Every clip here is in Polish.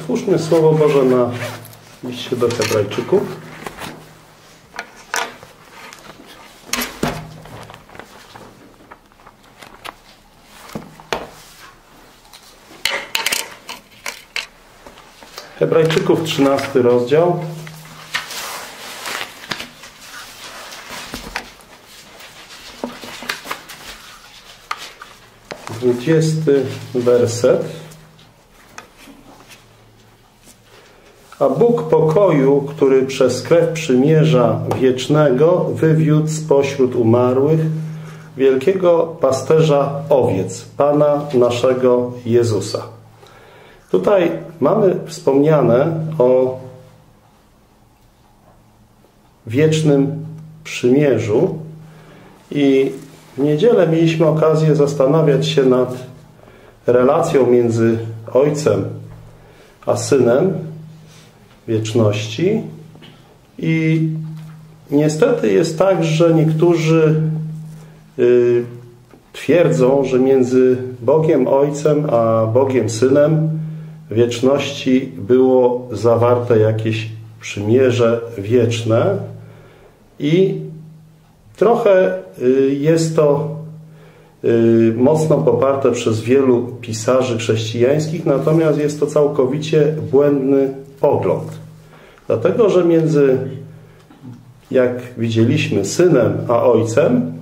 Otwórzmy Słowo Boże na liście do Hebrajczyków. Hebrajczyków 13 rozdział. 20 werset. A Bóg pokoju, który przez krew przymierza wiecznego wywiódł spośród umarłych wielkiego pasterza owiec, Pana naszego Jezusa. Tutaj mamy wspomniane o wiecznym przymierzu i w niedzielę mieliśmy okazję zastanawiać się nad relacją między Ojcem a Synem wieczności i niestety jest tak, że niektórzy twierdzą, że między Bogiem Ojcem a Bogiem Synem w wieczności było zawarte jakieś przymierze wieczne i trochę jest to mocno poparte przez wielu pisarzy chrześcijańskich, natomiast jest to całkowicie błędny pogląd. Dlatego, że między, jak widzieliśmy, Synem a Ojcem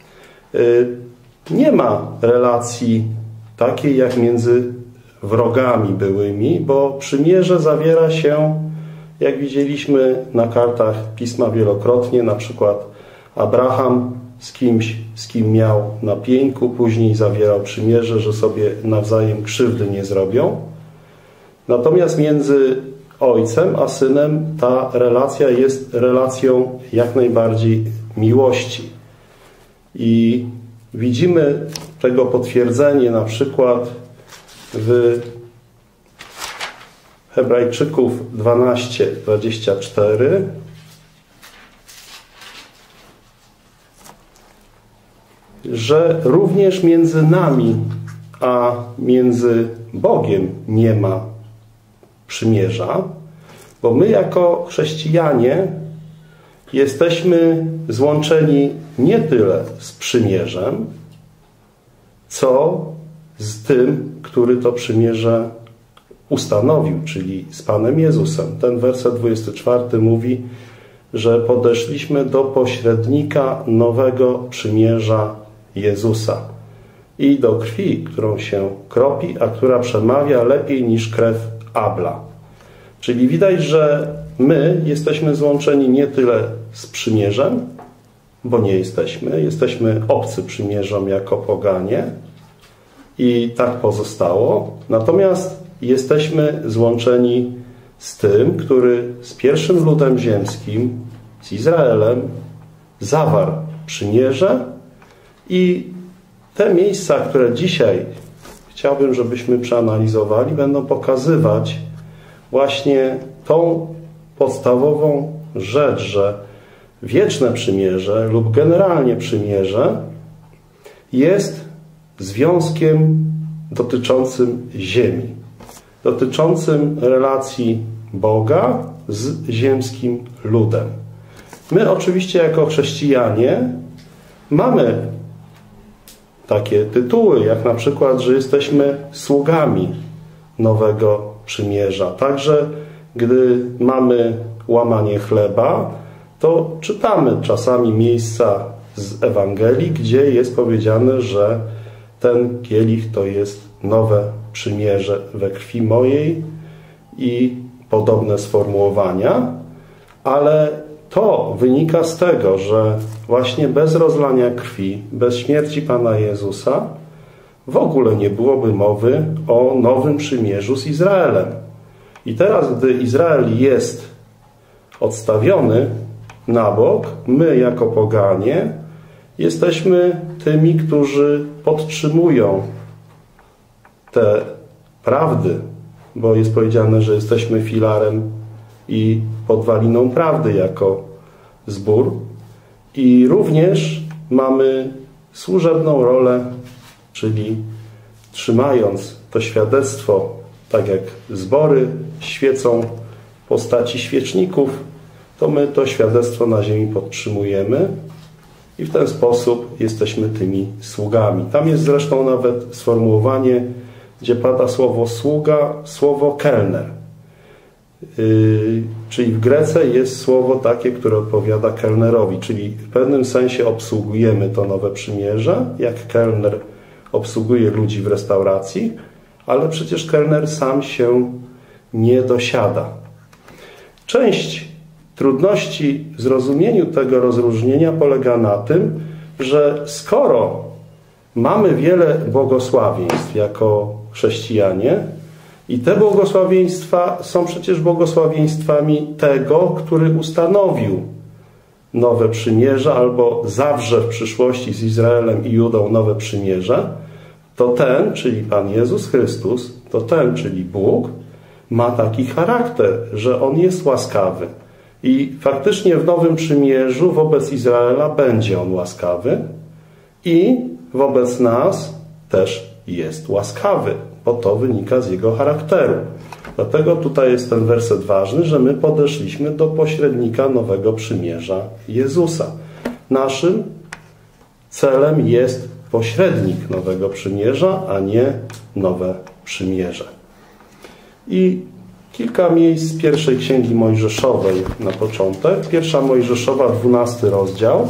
nie ma relacji takiej jak między wrogami byłymi, bo przymierze zawiera się, jak widzieliśmy na kartach Pisma wielokrotnie, na przykład Abraham z kimś, z kim miał na pieńku, później zawierał przymierze, że sobie nawzajem krzywdy nie zrobią. Natomiast między Ojcem a Synem ta relacja jest relacją jak najbardziej miłości. I widzimy tego potwierdzenie na przykład w Hebrajczyków 12:24. Że również między nami a między Bogiem nie ma przymierza, bo my jako chrześcijanie jesteśmy złączeni nie tyle z przymierzem, co z tym, który to przymierze ustanowił, czyli z Panem Jezusem. Ten werset 24 mówi, że podeszliśmy do pośrednika nowego przymierza Jezusa i do krwi, którą się kropi, a która przemawia lepiej niż krew Abla. Czyli widać, że my jesteśmy złączeni nie tyle z przymierzem, bo nie jesteśmy obcy przymierzom jako poganie i tak pozostało. Natomiast jesteśmy złączeni z tym, który z pierwszym ludem ziemskim, z Izraelem, zawarł przymierze i te miejsca, które dzisiaj chciałbym, żebyśmy przeanalizowali, będą pokazywać właśnie tą podstawową rzecz, że wieczne przymierze lub generalnie przymierze jest związkiem dotyczącym ziemi, dotyczącym relacji Boga z ziemskim ludem. My oczywiście jako chrześcijanie mamy takie tytuły, jak na przykład, że jesteśmy sługami nowego przymierza. Także gdy mamy łamanie chleba, to czytamy czasami miejsca z Ewangelii, gdzie jest powiedziane, że ten kielich to jest nowe przymierze we krwi mojej i podobne sformułowania, ale to wynika z tego, że właśnie bez rozlania krwi, bez śmierci Pana Jezusa w ogóle nie byłoby mowy o nowym przymierzu z Izraelem. I teraz, gdy Izrael jest odstawiony na bok, my jako poganie jesteśmy tymi, którzy podtrzymują te prawdy, bo jest powiedziane, że jesteśmy filarem i podwaliną prawdy jako zbór. I również mamy służebną rolę, czyli trzymając to świadectwo tak jak zbory świecą w postaci świeczników, to my to świadectwo na ziemi podtrzymujemy i w ten sposób jesteśmy tymi sługami. Tam jest zresztą nawet sformułowanie, gdzie pada słowo sługa, słowo kelner. Czyli w Grece jest słowo takie, które odpowiada kelnerowi, czyli w pewnym sensie obsługujemy to nowe przymierze, jak kelner obsługuje ludzi w restauracji, ale przecież kelner sam się nie dosiada. Część trudności w zrozumieniu tego rozróżnienia polega na tym, że skoro mamy wiele błogosławieństw jako chrześcijanie i te błogosławieństwa są przecież błogosławieństwami tego, który ustanowił nowe przymierze albo zawrze w przyszłości z Izraelem i Judą nowe przymierze, to ten, czyli Pan Jezus Chrystus, to ten, czyli Bóg, ma taki charakter, że On jest łaskawy. I faktycznie w Nowym Przymierzu wobec Izraela będzie On łaskawy i wobec nas też jest łaskawy, bo to wynika z Jego charakteru. Dlatego tutaj jest ten werset ważny, że my podeszliśmy do pośrednika Nowego Przymierza Jezusa. Naszym celem jest pośrednik Nowego Przymierza, a nie Nowe Przymierze. I kilka miejsc z pierwszej Księgi Mojżeszowej na początek. Pierwsza Mojżeszowa, 12 rozdział.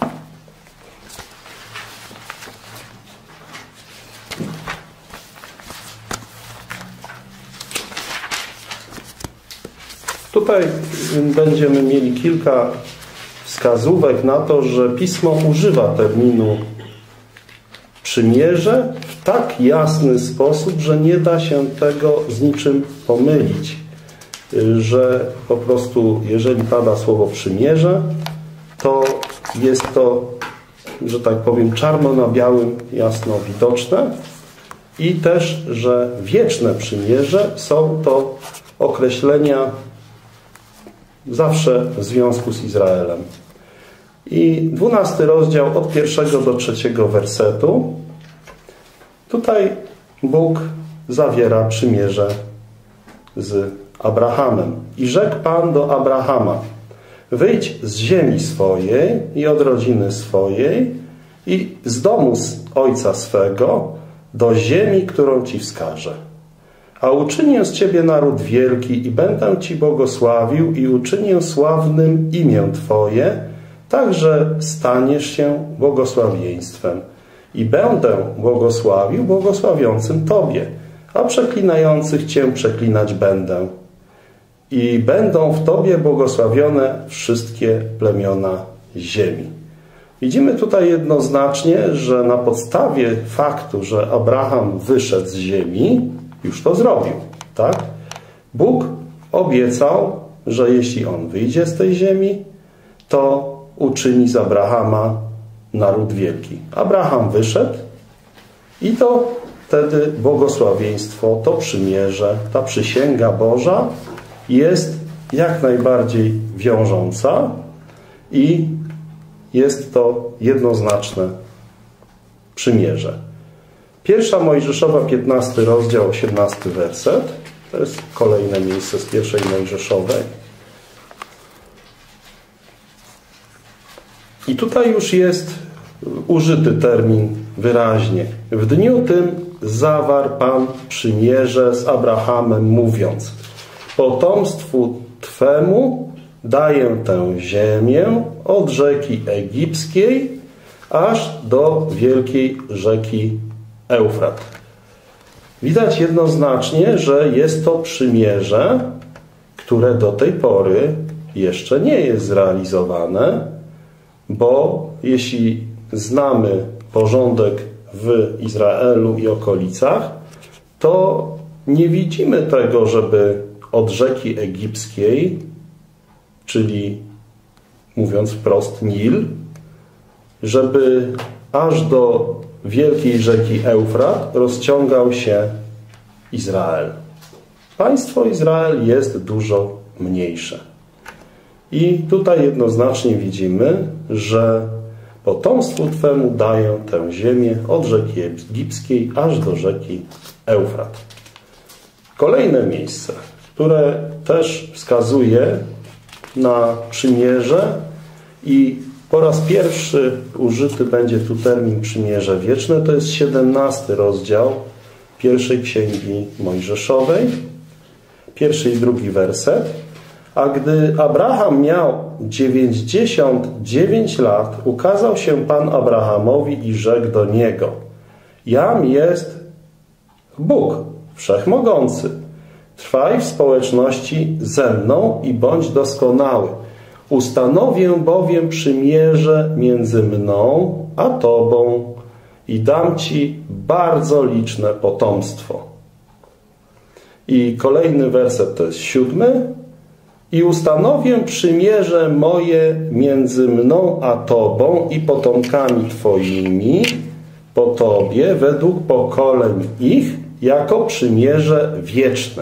Tutaj będziemy mieli kilka wskazówek na to, że Pismo używa terminu przymierze w tak jasny sposób, że nie da się tego z niczym pomylić. Że po prostu, jeżeli pada słowo przymierze, to jest to, że tak powiem, czarno na białym, jasno widoczne. I też, że wieczne przymierze są to określenia zawsze w związku z Izraelem. I 12 rozdział od 1 do 3 wersetu. Tutaj Bóg zawiera przymierze z Abrahamem. I rzekł Pan do Abrahama: wyjdź z ziemi swojej i od rodziny swojej i z domu ojca swego do ziemi, którą Ci wskażę. A uczynię z Ciebie naród wielki i będę Ci błogosławił i uczynię sławnym imię Twoje, tak że staniesz się błogosławieństwem. I będę błogosławił błogosławiącym Tobie, a przeklinających Cię przeklinać będę. I będą w Tobie błogosławione wszystkie plemiona ziemi. Widzimy tutaj jednoznacznie, że na podstawie faktu, że Abraham wyszedł z ziemi, już to zrobił, tak? Bóg obiecał, że jeśli on wyjdzie z tej ziemi, to uczyni z Abrahama naród wielki. Abraham wyszedł i to wtedy błogosławieństwo, to przymierze, ta przysięga Boża jest jak najbardziej wiążąca i jest to jednoznaczne przymierze. Pierwsza Mojżeszowa, 15 rozdział, 18 werset. To jest kolejne miejsce z pierwszej Mojżeszowej. I tutaj już jest użyty termin wyraźnie. W dniu tym zawarł Pan przymierze z Abrahamem, mówiąc: potomstwu Twemu daję tę ziemię od rzeki egipskiej aż do wielkiej rzeki Eufrat. Widać jednoznacznie, że jest to przymierze, które do tej pory jeszcze nie jest zrealizowane, bo jeśli znamy porządek w Izraelu i okolicach, to nie widzimy tego, żeby od rzeki egipskiej, czyli mówiąc wprost Nil, żeby aż do wielkiej rzeki Eufrat rozciągał się Izrael. Państwo Izrael jest dużo mniejsze. I tutaj jednoznacznie widzimy, że potomstwu Twemu daję tę ziemię od rzeki egipskiej aż do rzeki Eufrat. Kolejne miejsce, które też wskazuje na przymierze i po raz pierwszy użyty będzie tu termin przymierze wieczne, to jest 17 rozdział pierwszej Księgi Mojżeszowej, 1 i 2 werset. A gdy Abraham miał 99 lat, ukazał się Pan Abrahamowi i rzekł do niego: Jam jest Bóg Wszechmogący. Trwaj w społeczności ze mną i bądź doskonały. Ustanowię bowiem przymierze między mną a Tobą i dam Ci bardzo liczne potomstwo. I kolejny werset to jest 7. I ustanowię przymierze moje między mną a Tobą i potomkami Twoimi po Tobie według pokoleń ich jako przymierze wieczne.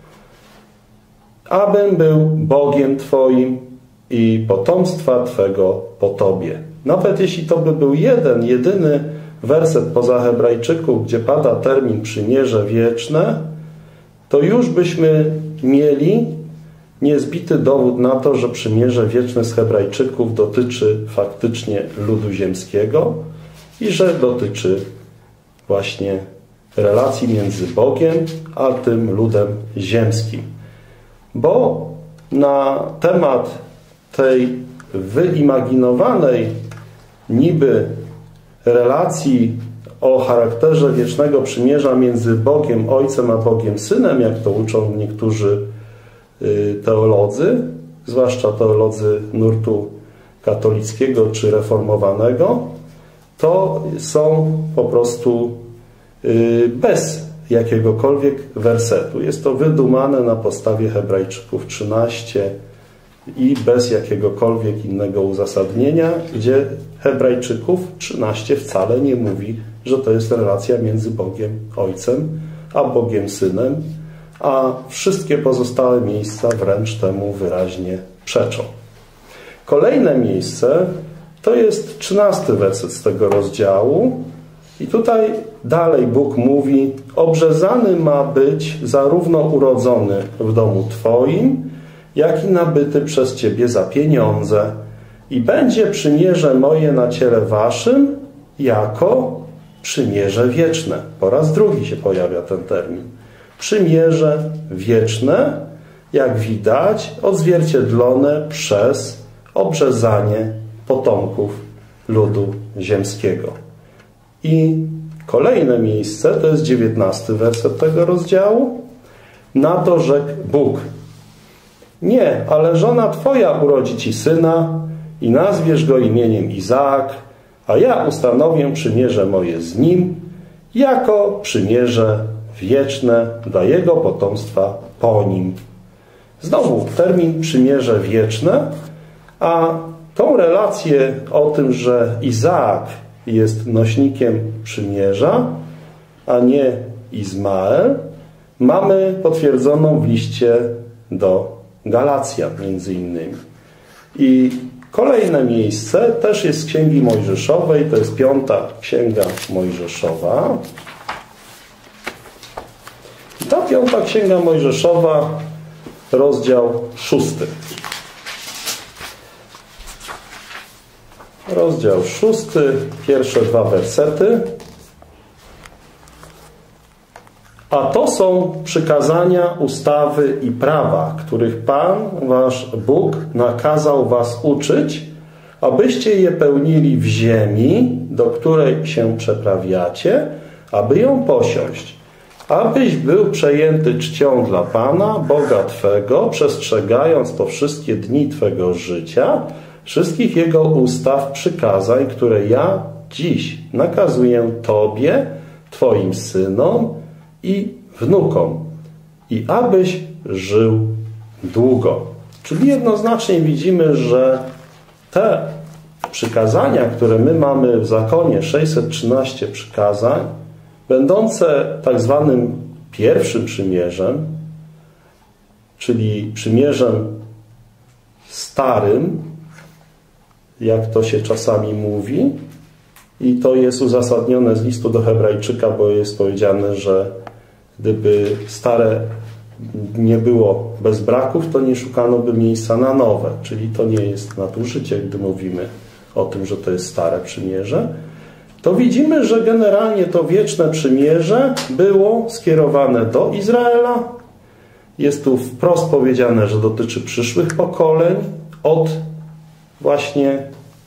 Abym był Bogiem Twoim i potomstwa Twego po Tobie. Nawet jeśli to by był jedyny werset poza Hebrajczyków, gdzie pada termin przymierze wieczne, to już byśmy mieli niezbity dowód na to, że przymierze wieczne z Hebrajczyków dotyczy faktycznie ludu ziemskiego i że dotyczy właśnie relacji między Bogiem a tym ludem ziemskim. Bo na temat tej wyimaginowanej niby relacji o charakterze wiecznego przymierza między Bogiem Ojcem a Bogiem Synem, jak to uczą niektórzy teolodzy, zwłaszcza teolodzy nurtu katolickiego czy reformowanego, to są po prostu bez jakiegokolwiek wersetu. Jest to wydumane na podstawie Hebrajczyków 13 i bez jakiegokolwiek innego uzasadnienia, gdzie Hebrajczyków 13 wcale nie mówi, że to jest relacja między Bogiem Ojcem a Bogiem Synem, a wszystkie pozostałe miejsca wręcz temu wyraźnie przeczą. Kolejne miejsce to jest 13 werset z tego rozdziału i tutaj dalej Bóg mówi: obrzezany ma być zarówno urodzony w domu Twoim, jak i nabyty przez Ciebie za pieniądze i będzie przymierze moje na ciele Waszym jako przymierze wieczne. Po raz drugi się pojawia ten termin. Przymierze wieczne, jak widać, odzwierciedlone przez obrzezanie potomków ludu ziemskiego. I kolejne miejsce, to jest 19 werset tego rozdziału. Na to rzekł Bóg: nie, ale żona Twoja urodzi Ci syna i nazwiesz go imieniem Izaak, a ja ustanowię przymierze moje z nim jako przymierze wieczne dla jego potomstwa po nim. Znowu termin przymierze wieczne, a tą relację o tym, że Izaak jest nośnikiem przymierza, a nie Izmael, mamy potwierdzoną w liście do Galacjan między innymi. I kolejne miejsce też jest z Księgi Mojżeszowej, to jest 5. Księga Mojżeszowa. I ta 5. Księga Mojżeszowa, rozdział 6. Rozdział 6, pierwsze 2 wersety. A to są przykazania, ustawy i prawa, których Pan, wasz Bóg, nakazał was uczyć, abyście je pełnili w ziemi, do której się przeprawiacie, aby ją posiąść. Abyś był przejęty czcią dla Pana, Boga Twego, przestrzegając to wszystkie dni Twego życia, wszystkich Jego ustaw, przykazań, które ja dziś nakazuję Tobie, Twoim synom i wnukom, i abyś żył długo. Czyli jednoznacznie widzimy, że te przykazania, które my mamy w zakonie, 613 przykazań, będące tak zwanym pierwszym przymierzem, czyli przymierzem starym, jak to się czasami mówi, i to jest uzasadnione z listu do Hebrajczyka, bo jest powiedziane, że gdyby stare nie było bez braków, to nie szukano by miejsca na nowe. Czyli to nie jest nadużycie, gdy mówimy o tym, że to jest stare przymierze. To widzimy, że generalnie to wieczne przymierze było skierowane do Izraela. Jest tu wprost powiedziane, że dotyczy przyszłych pokoleń. Od właśnie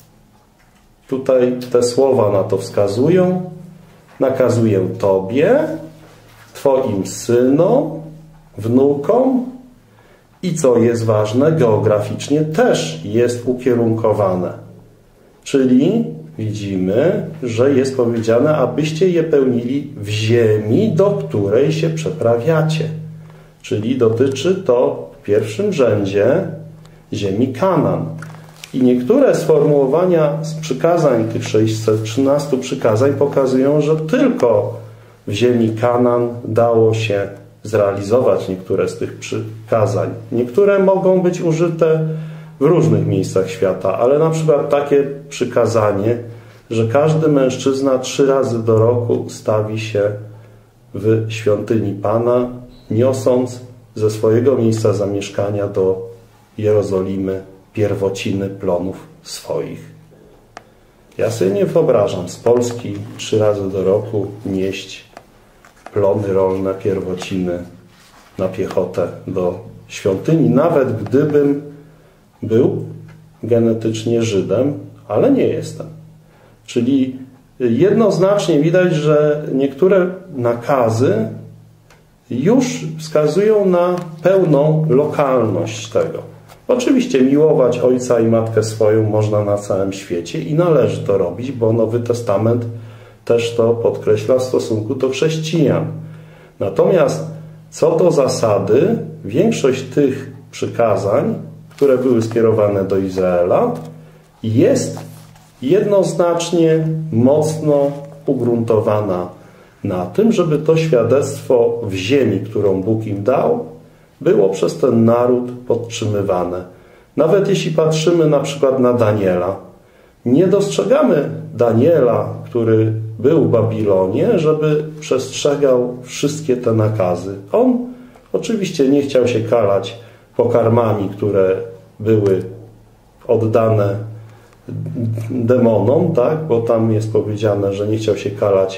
tutaj te słowa na to wskazują. Nakazuję Tobie, Twoim synom, wnukom i co jest ważne, geograficznie też jest ukierunkowane. Czyli widzimy, że jest powiedziane, abyście je pełnili w ziemi, do której się przeprawiacie. Czyli dotyczy to w pierwszym rzędzie ziemi Kanaan. I niektóre sformułowania z przykazań, tych 613 przykazań pokazują, że tylko w ziemi Kanaan dało się zrealizować niektóre z tych przykazań. Niektóre mogą być użyte w różnych miejscach świata, ale na przykład takie przykazanie, że każdy mężczyzna 3 razy do roku stawi się w świątyni Pana, niosąc ze swojego miejsca zamieszkania do Jerozolimy pierwociny plonów swoich. Ja sobie nie wyobrażam z Polski 3 razy do roku nieść plony rolne, pierwociny na piechotę do świątyni, nawet gdybym był genetycznie Żydem, ale nie jestem. Czyli jednoznacznie widać, że niektóre nakazy już wskazują na pełną lokalność tego. Oczywiście miłować ojca i matkę swoją można na całym świecie i należy to robić, bo Nowy Testament też to podkreśla w stosunku do chrześcijan. Natomiast co do zasady, większość tych przykazań, które były skierowane do Izraela, jest jednoznacznie mocno ugruntowana na tym, żeby to świadectwo w ziemi, którą Bóg im dał, było przez ten naród podtrzymywane. Nawet jeśli patrzymy na przykład na Daniela, nie dostrzegamy Daniela, który był w Babilonie, żeby przestrzegał wszystkie te nakazy. On oczywiście nie chciał się kalać pokarmami, które były oddane demonom, tak? Bo tam jest powiedziane, że nie chciał się kalać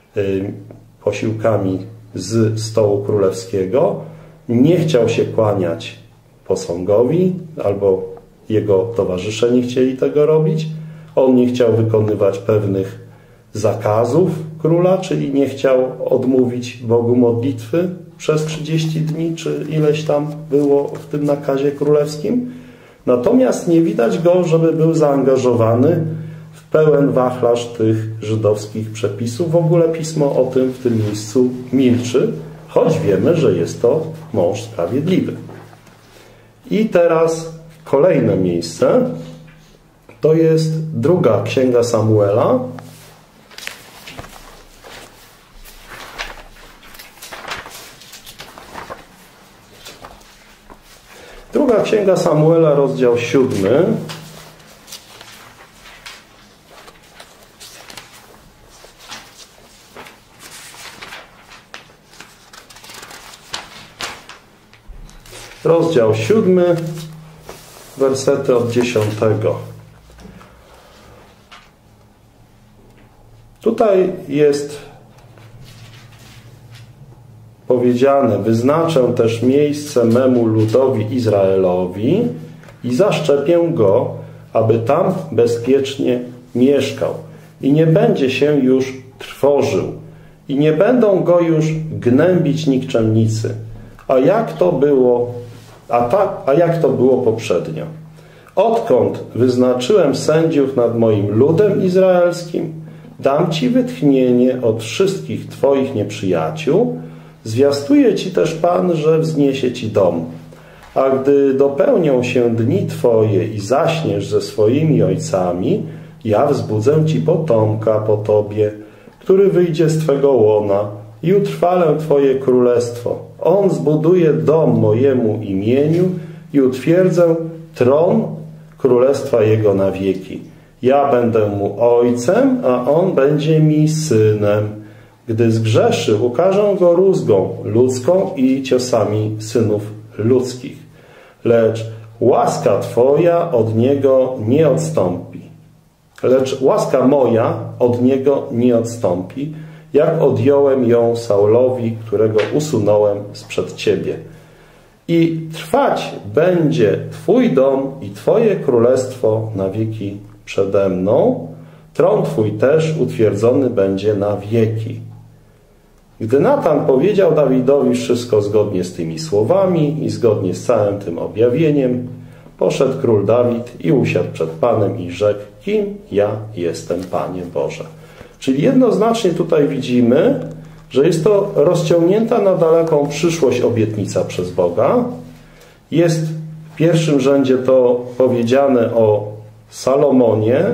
posiłkami z stołu królewskiego, nie chciał się kłaniać posągowi, albo jego towarzysze nie chcieli tego robić. On nie chciał wykonywać pewnych zakazów króla, czyli nie chciał odmówić Bogu modlitwy przez 30 dni, czy ileś tam było w tym nakazie królewskim. Natomiast nie widać go, żeby był zaangażowany w pełen wachlarz tych żydowskich przepisów. W ogóle Pismo o tym w tym miejscu milczy, choć wiemy, że jest to mąż sprawiedliwy. I teraz kolejne miejsce to jest 2 Księga Samuela. Druga Księga Samuela, rozdział 7. Rozdział 7, wersety od 10. Tutaj jest powiedziane: wyznaczę też miejsce memu ludowi Izraelowi i zaszczepię go, aby tam bezpiecznie mieszkał i nie będzie się już trwożył i nie będą go już gnębić nikczemnicy. A jak to było poprzednio? Odkąd wyznaczyłem sędziów nad moim ludem izraelskim, dam Ci wytchnienie od wszystkich Twoich nieprzyjaciół, zwiastuje Ci też Pan, że wzniesie Ci dom. A gdy dopełnią się dni Twoje i zaśniesz ze swoimi ojcami, ja wzbudzę Ci potomka po Tobie, który wyjdzie z Twego łona i utrwalę Twoje królestwo. On zbuduje dom mojemu imieniu i utwierdzę tron królestwa Jego na wieki. Ja będę mu ojcem, a on będzie mi synem. Gdy zgrzeszy, ukarzę go rózgą ludzką i ciosami synów ludzkich. Lecz łaska Twoja od niego nie odstąpi. Lecz łaska moja od niego nie odstąpi, jak odjąłem ją Saulowi, którego usunąłem sprzed Ciebie. I trwać będzie Twój dom i Twoje królestwo na wieki przede mną. Tron Twój też utwierdzony będzie na wieki. Gdy Natan powiedział Dawidowi wszystko zgodnie z tymi słowami i zgodnie z całym tym objawieniem, poszedł król Dawid i usiadł przed Panem i rzekł: kim ja jestem, Panie Boże? Czyli jednoznacznie tutaj widzimy, że jest to rozciągnięta na daleką przyszłość obietnica przez Boga. Jest w pierwszym rzędzie to powiedziane o Salomonie,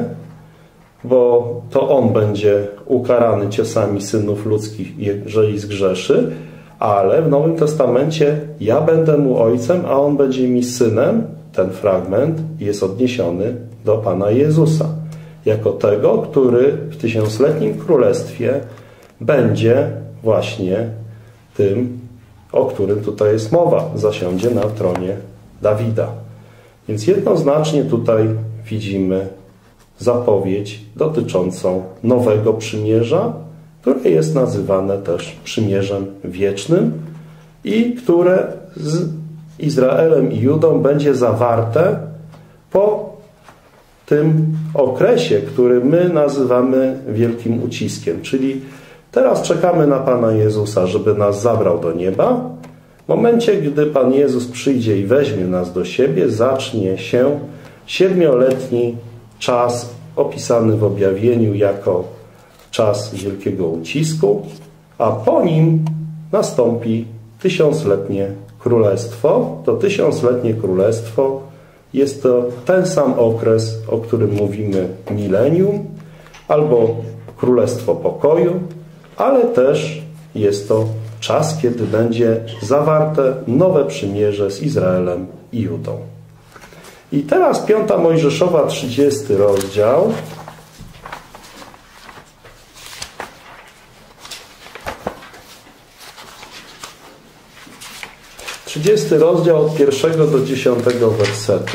bo to on będzie ukarany ciosami synów ludzkich, jeżeli zgrzeszy, ale w Nowym Testamencie ja będę mu ojcem, a on będzie mi synem. Ten fragment jest odniesiony do Pana Jezusa, jako tego, który w tysiącletnim królestwie będzie właśnie tym, o którym tutaj jest mowa, zasiądzie na tronie Dawida. Więc jednoznacznie tutaj widzimy zapowiedź dotyczącą nowego przymierza, które jest nazywane też przymierzem wiecznym i które z Izraelem i Judą będzie zawarte po tym okresie, który my nazywamy wielkim uciskiem. Czyli teraz czekamy na Pana Jezusa, żeby nas zabrał do nieba. W momencie, gdy Pan Jezus przyjdzie i weźmie nas do siebie, zacznie się 7-letni czas opisany w objawieniu jako czas wielkiego ucisku, a po nim nastąpi 1000-letnie królestwo. To 1000-letnie królestwo jest to ten sam okres, o którym mówimy milenium, albo królestwo pokoju, ale też jest to czas, kiedy będzie zawarte nowe przymierze z Izraelem i Judą. I teraz 5 Mojżeszowa, 30 rozdział. Rozdział od 1 do 10 wersetu.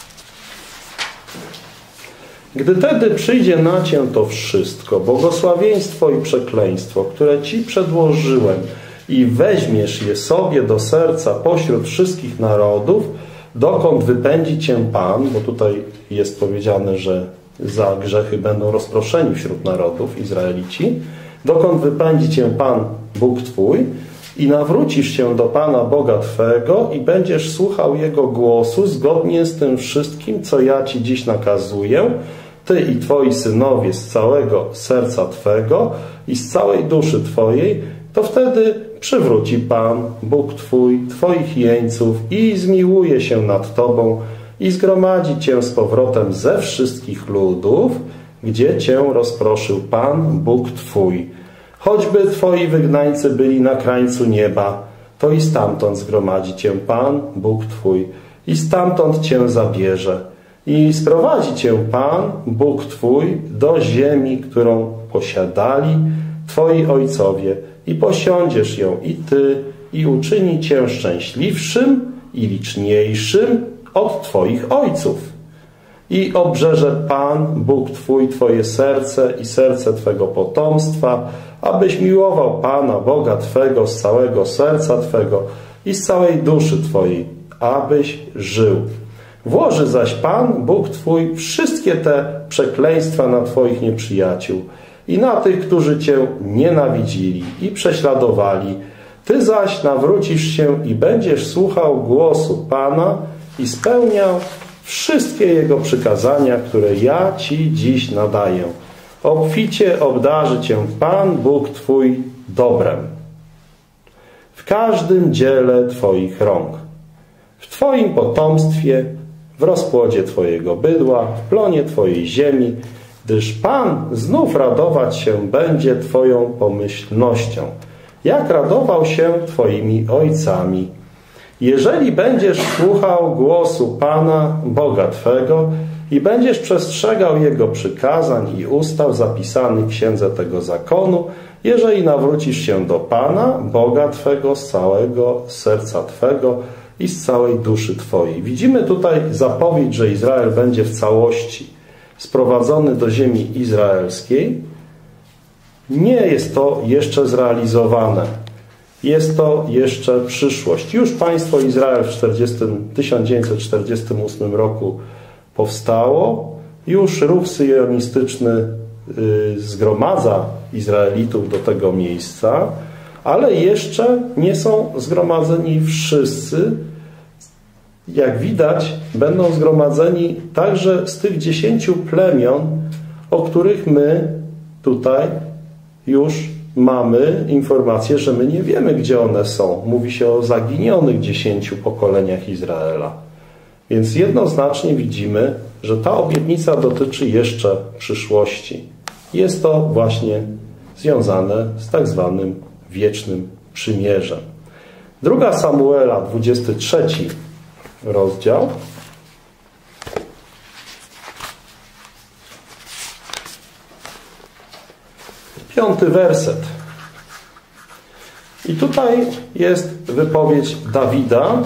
Gdy tedy przyjdzie na Cię to wszystko, błogosławieństwo i przekleństwo, które Ci przedłożyłem, i weźmiesz je sobie do serca pośród wszystkich narodów, dokąd wypędzi Cię Pan, bo tutaj jest powiedziane, że za grzechy będą rozproszeni wśród narodów Izraelici, dokąd wypędzi Cię Pan, Bóg Twój, i nawrócisz się do Pana Boga Twego i będziesz słuchał Jego głosu zgodnie z tym wszystkim, co ja Ci dziś nakazuję, Ty i Twoi synowie z całego serca Twego i z całej duszy Twojej, to wtedy przywróci Pan, Bóg Twój, Twoich jeńców i zmiłuje się nad Tobą i zgromadzi Cię z powrotem ze wszystkich ludów, gdzie Cię rozproszył Pan, Bóg Twój. Choćby Twoi wygnańcy byli na krańcu nieba, to i stamtąd zgromadzi Cię Pan, Bóg Twój, i stamtąd Cię zabierze. I sprowadzi Cię Pan, Bóg Twój, do ziemi, którą posiadali Twoi ojcowie, i posiądziesz ją i Ty, i uczyni Cię szczęśliwszym i liczniejszym od Twoich ojców. I obrzeże Pan, Bóg Twój, Twoje serce i serce Twego potomstwa, abyś miłował Pana, Boga Twego z całego serca Twego i z całej duszy Twojej, abyś żył. Włoży zaś Pan, Bóg Twój, wszystkie te przekleństwa na Twoich nieprzyjaciół i na tych, którzy Cię nienawidzili i prześladowali. Ty zaś nawrócisz się i będziesz słuchał głosu Pana i spełniał wszystkie Jego przykazania, które ja Ci dziś nadaję. Obficie obdarzy Cię Pan, Bóg Twój, dobrem w każdym dziele Twoich rąk, w Twoim potomstwie, w rozpłodzie Twojego bydła, w plonie Twojej ziemi, gdyż Pan znów radować się będzie Twoją pomyślnością, jak radował się Twoimi ojcami. Jeżeli będziesz słuchał głosu Pana, Boga Twego, i będziesz przestrzegał Jego przykazań i ustaw zapisanych w księdze tego zakonu jeżeli nawrócisz się do Pana, Boga Twego, z całego serca Twego i z całej duszy Twojej. Widzimy tutaj zapowiedź, że Izrael będzie w całości sprowadzony do ziemi izraelskiej. Nie jest to jeszcze zrealizowane. Jest to jeszcze przyszłość. Już państwo Izrael w 1948 roku powstało. Już ruch syjonistyczny zgromadza Izraelitów do tego miejsca, ale jeszcze nie są zgromadzeni wszyscy. Jak widać, będą zgromadzeni także z tych 10 plemion, o których my tutaj już mamy informację, że my nie wiemy, gdzie one są. Mówi się o zaginionych 10 pokoleniach Izraela. Więc jednoznacznie widzimy, że ta obietnica dotyczy jeszcze przyszłości. Jest to właśnie związane z tak zwanym wiecznym przymierzem. 2 Samuela, 23 rozdział. 5 werset. I tutaj jest wypowiedź Dawida.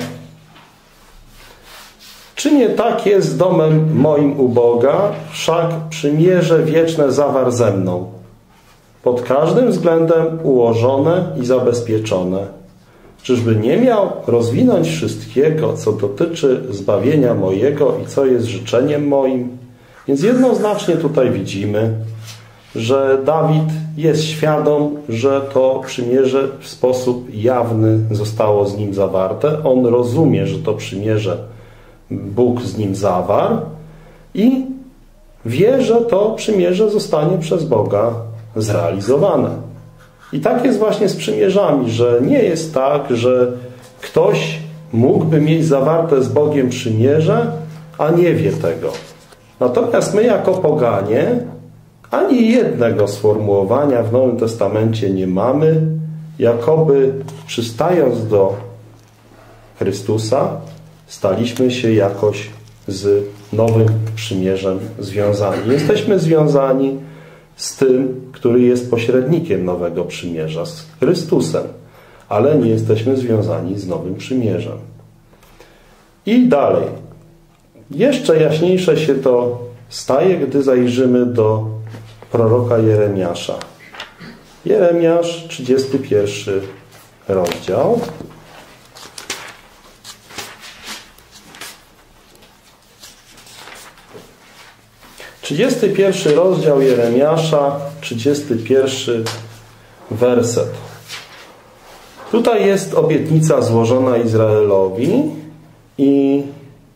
Czy nie tak jest z domem moim u Boga? Wszak przymierze wieczne zawarł ze mną. Pod każdym względem ułożone i zabezpieczone. Czyżby nie miał rozwinąć wszystkiego, co dotyczy zbawienia mojego i co jest życzeniem moim? Więc jednoznacznie tutaj widzimy, że Dawid jest świadom, że to przymierze w sposób jawny zostało z nim zawarte. On rozumie, że to przymierze Bóg z nim zawarł i wie, że to przymierze zostanie przez Boga zrealizowane. I tak jest właśnie z przymierzami, że nie jest tak, że ktoś mógłby mieć zawarte z Bogiem przymierze, a nie wie tego. Natomiast my jako poganie ani jednego sformułowania w Nowym Testamencie nie mamy, jakoby przystając do Chrystusa, staliśmy się jakoś z nowym przymierzem związani. Jesteśmy związani z tym, który jest pośrednikiem nowego przymierza, z Chrystusem, ale nie jesteśmy związani z nowym przymierzem. I dalej. Jeszcze jaśniejsze się to staje, gdy zajrzymy do proroka Jeremiasza. Jeremiasz, 31 rozdział. Trzydziesty pierwszy rozdział Jeremiasza, 31 werset. Tutaj jest obietnica złożona Izraelowi i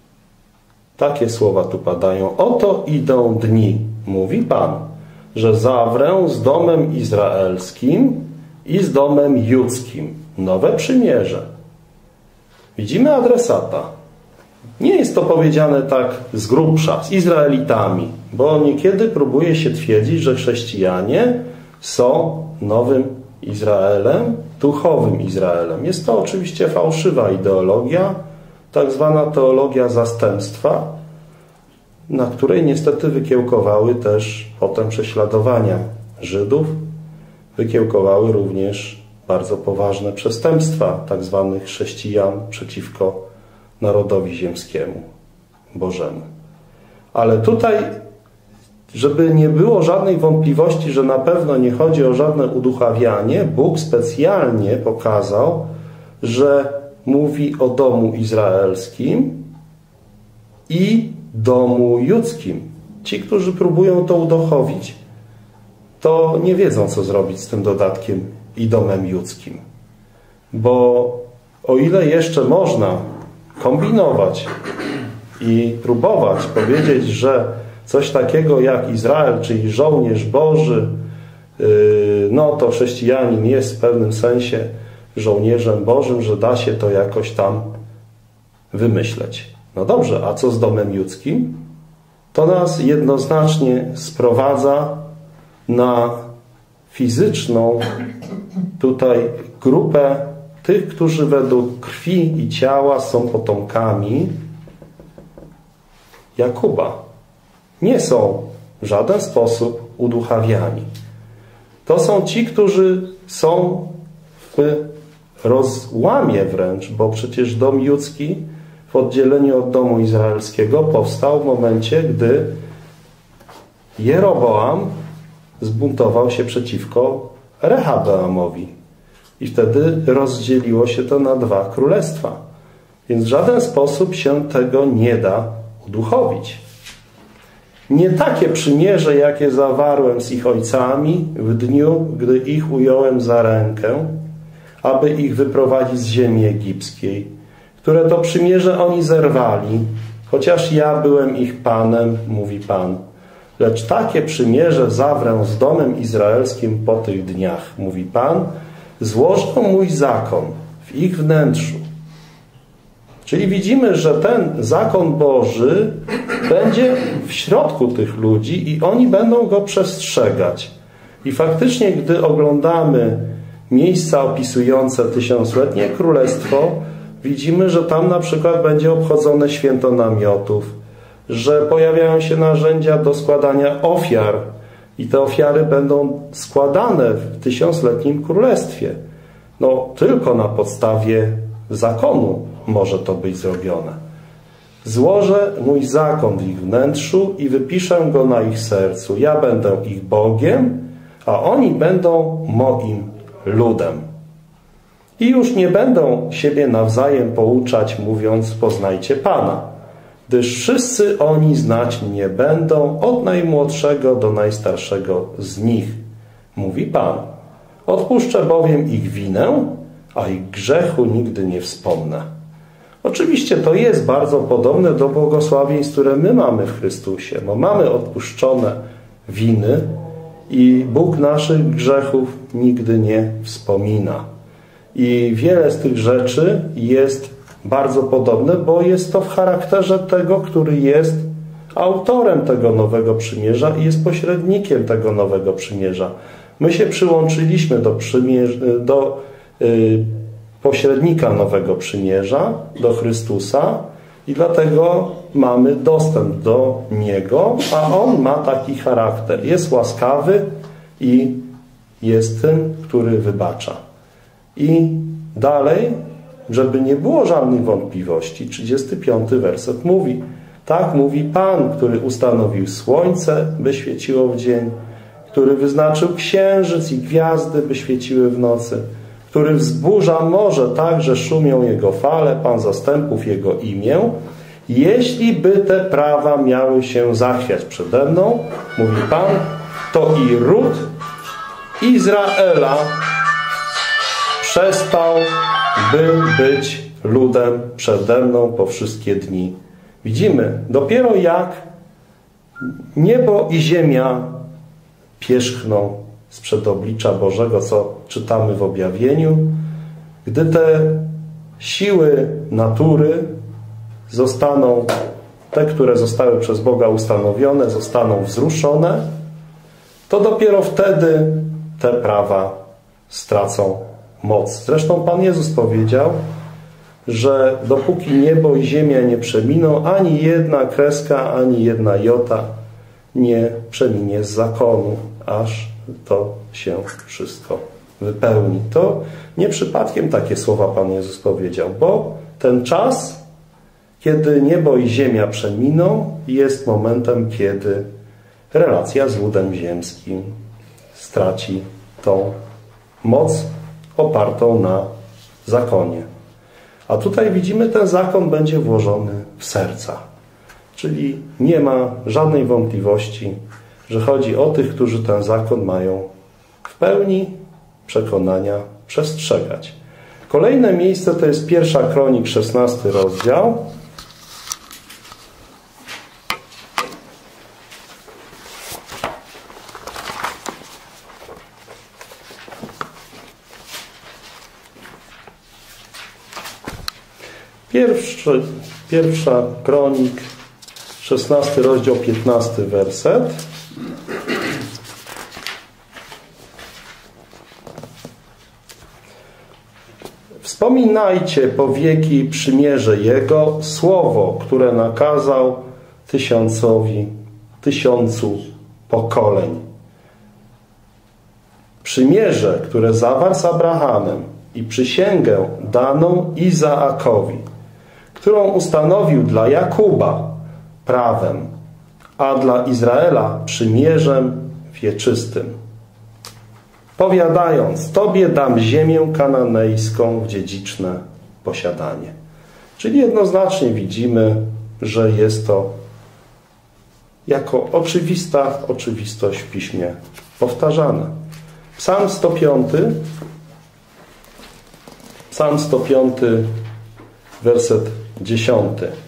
takie słowa tu padają. Oto idą dni, mówi Pan, że zawrę z domem izraelskim i z domem judzkim nowe przymierze. Widzimy adresata. Nie jest to powiedziane tak z grubsza, z Izraelitami, bo niekiedy próbuje się twierdzić, że chrześcijanie są nowym Izraelem, duchowym Izraelem. Jest to oczywiście fałszywa ideologia, tak zwana teologia zastępstwa, na której niestety wykiełkowały też potem prześladowania Żydów. Wykiełkowały również bardzo poważne przestępstwa tak zwanych chrześcijan przeciwko narodowi ziemskiemu, Bożemu. Ale tutaj, żeby nie było żadnej wątpliwości, że na pewno nie chodzi o żadne uduchawianie, Bóg specjalnie pokazał, że mówi o domu izraelskim i domu judzkim. Ci, którzy próbują to uduchowić, to nie wiedzą, co zrobić z tym dodatkiem i domem judzkim. Bo o ile jeszcze można kombinować i próbować powiedzieć, że coś takiego jak Izrael, czyli żołnierz Boży, no to chrześcijanin jest w pewnym sensie żołnierzem Bożym, że da się to jakoś tam wymyśleć. No dobrze, a co z domem judzkim? To nas jednoznacznie sprowadza na fizyczną tutaj grupę tych, którzy według krwi i ciała są potomkami Jakuba. Nie są w żaden sposób uduchawiani. To są ci, którzy są w rozłamie wręcz, bo przecież dom judzki w oddzieleniu od domu izraelskiego powstał w momencie, gdy Jeroboam zbuntował się przeciwko Rehabeamowi. I wtedy rozdzieliło się to na dwa królestwa. Więc w żaden sposób się tego nie da uduchowić. Nie takie przymierze, jakie zawarłem z ich ojcami w dniu, gdy ich ująłem za rękę, aby ich wyprowadzić z ziemi egipskiej, które to przymierze oni zerwali, chociaż ja byłem ich Panem, mówi Pan. Lecz takie przymierze zawrę z domem izraelskim po tych dniach, mówi Pan, złożę mój zakon w ich wnętrzu. Czyli widzimy, że ten zakon Boży będzie w środku tych ludzi i oni będą go przestrzegać. I faktycznie, gdy oglądamy miejsca opisujące tysiącletnie królestwo, widzimy, że tam na przykład będzie obchodzone święto namiotów, że pojawiają się narzędzia do składania ofiar i te ofiary będą składane w tysiącletnim królestwie. No, tylko na podstawie zakonu może to być zrobione. Złożę mój zakon w ich wnętrzu i wypiszę go na ich sercu. Ja będę ich Bogiem, a oni będą moim ludem. I już nie będą siebie nawzajem pouczać, mówiąc, poznajcie Pana, gdyż wszyscy oni znać mnie będą, od najmłodszego do najstarszego z nich, mówi Pan. Odpuszczę bowiem ich winę, a ich grzechu nigdy nie wspomnę. Oczywiście to jest bardzo podobne do błogosławieństw, które my mamy w Chrystusie. No, mamy odpuszczone winy i Bóg naszych grzechów nigdy nie wspomina. I wiele z tych rzeczy jest bardzo podobne, bo jest to w charakterze tego, który jest autorem tego nowego przymierza i jest pośrednikiem tego nowego przymierza. My się przyłączyliśmy do pośrednika nowego przymierza, do Chrystusa i dlatego mamy dostęp do Niego, a On ma taki charakter. Jest łaskawy i jest tym, który wybacza. I dalej, żeby nie było żadnych wątpliwości, 35 werset mówi: tak mówi Pan, który ustanowił słońce, by świeciło w dzień, który wyznaczył księżyc i gwiazdy, by świeciły w nocy, który wzburza morze tak, że szumią jego fale, Pan zastępów jego imię. Jeśli by te prawa miały się zachwiać przede mną, mówi Pan, to i ród Izraela przestał by być ludem przede mną po wszystkie dni. Widzimy, dopiero jak niebo i ziemia pierzchną sprzed oblicza Bożego, co czytamy w objawieniu, gdy te siły natury zostaną, te, które zostały przez Boga ustanowione, zostaną wzruszone, to dopiero wtedy te prawa stracą moc. Zresztą Pan Jezus powiedział, że dopóki niebo i ziemia nie przeminą, ani jedna kreska, ani jedna jota nie przeminie z zakonu, aż to się wszystko wypełni. To nie przypadkiem takie słowa Pan Jezus powiedział, bo ten czas, kiedy niebo i ziemia przeminą, jest momentem, kiedy relacja z ludem ziemskim straci tą moc opartą na zakonie. A tutaj widzimy, ten zakon będzie włożony w serca. Czyli nie ma żadnej wątpliwości, że chodzi o tych, którzy ten zakon mają w pełni przekonania przestrzegać. Kolejne miejsce to jest 1 Kronik, 16 rozdział. Pierwsza Kronik, 16 rozdział, 15 werset. Wspominajcie po wieki przymierze Jego, słowo, które nakazał tysiącu pokoleń. przymierze, które zawarł z Abrahamem i przysięgę daną Izaakowi, którą ustanowił dla Jakuba prawem, a dla Izraela przymierzem wieczystym, powiadając: Tobie dam ziemię kananejską w dziedziczne posiadanie. Czyli jednoznacznie widzimy, że jest to jako oczywistość w Piśmie powtarzane. Psalm 105, werset 10.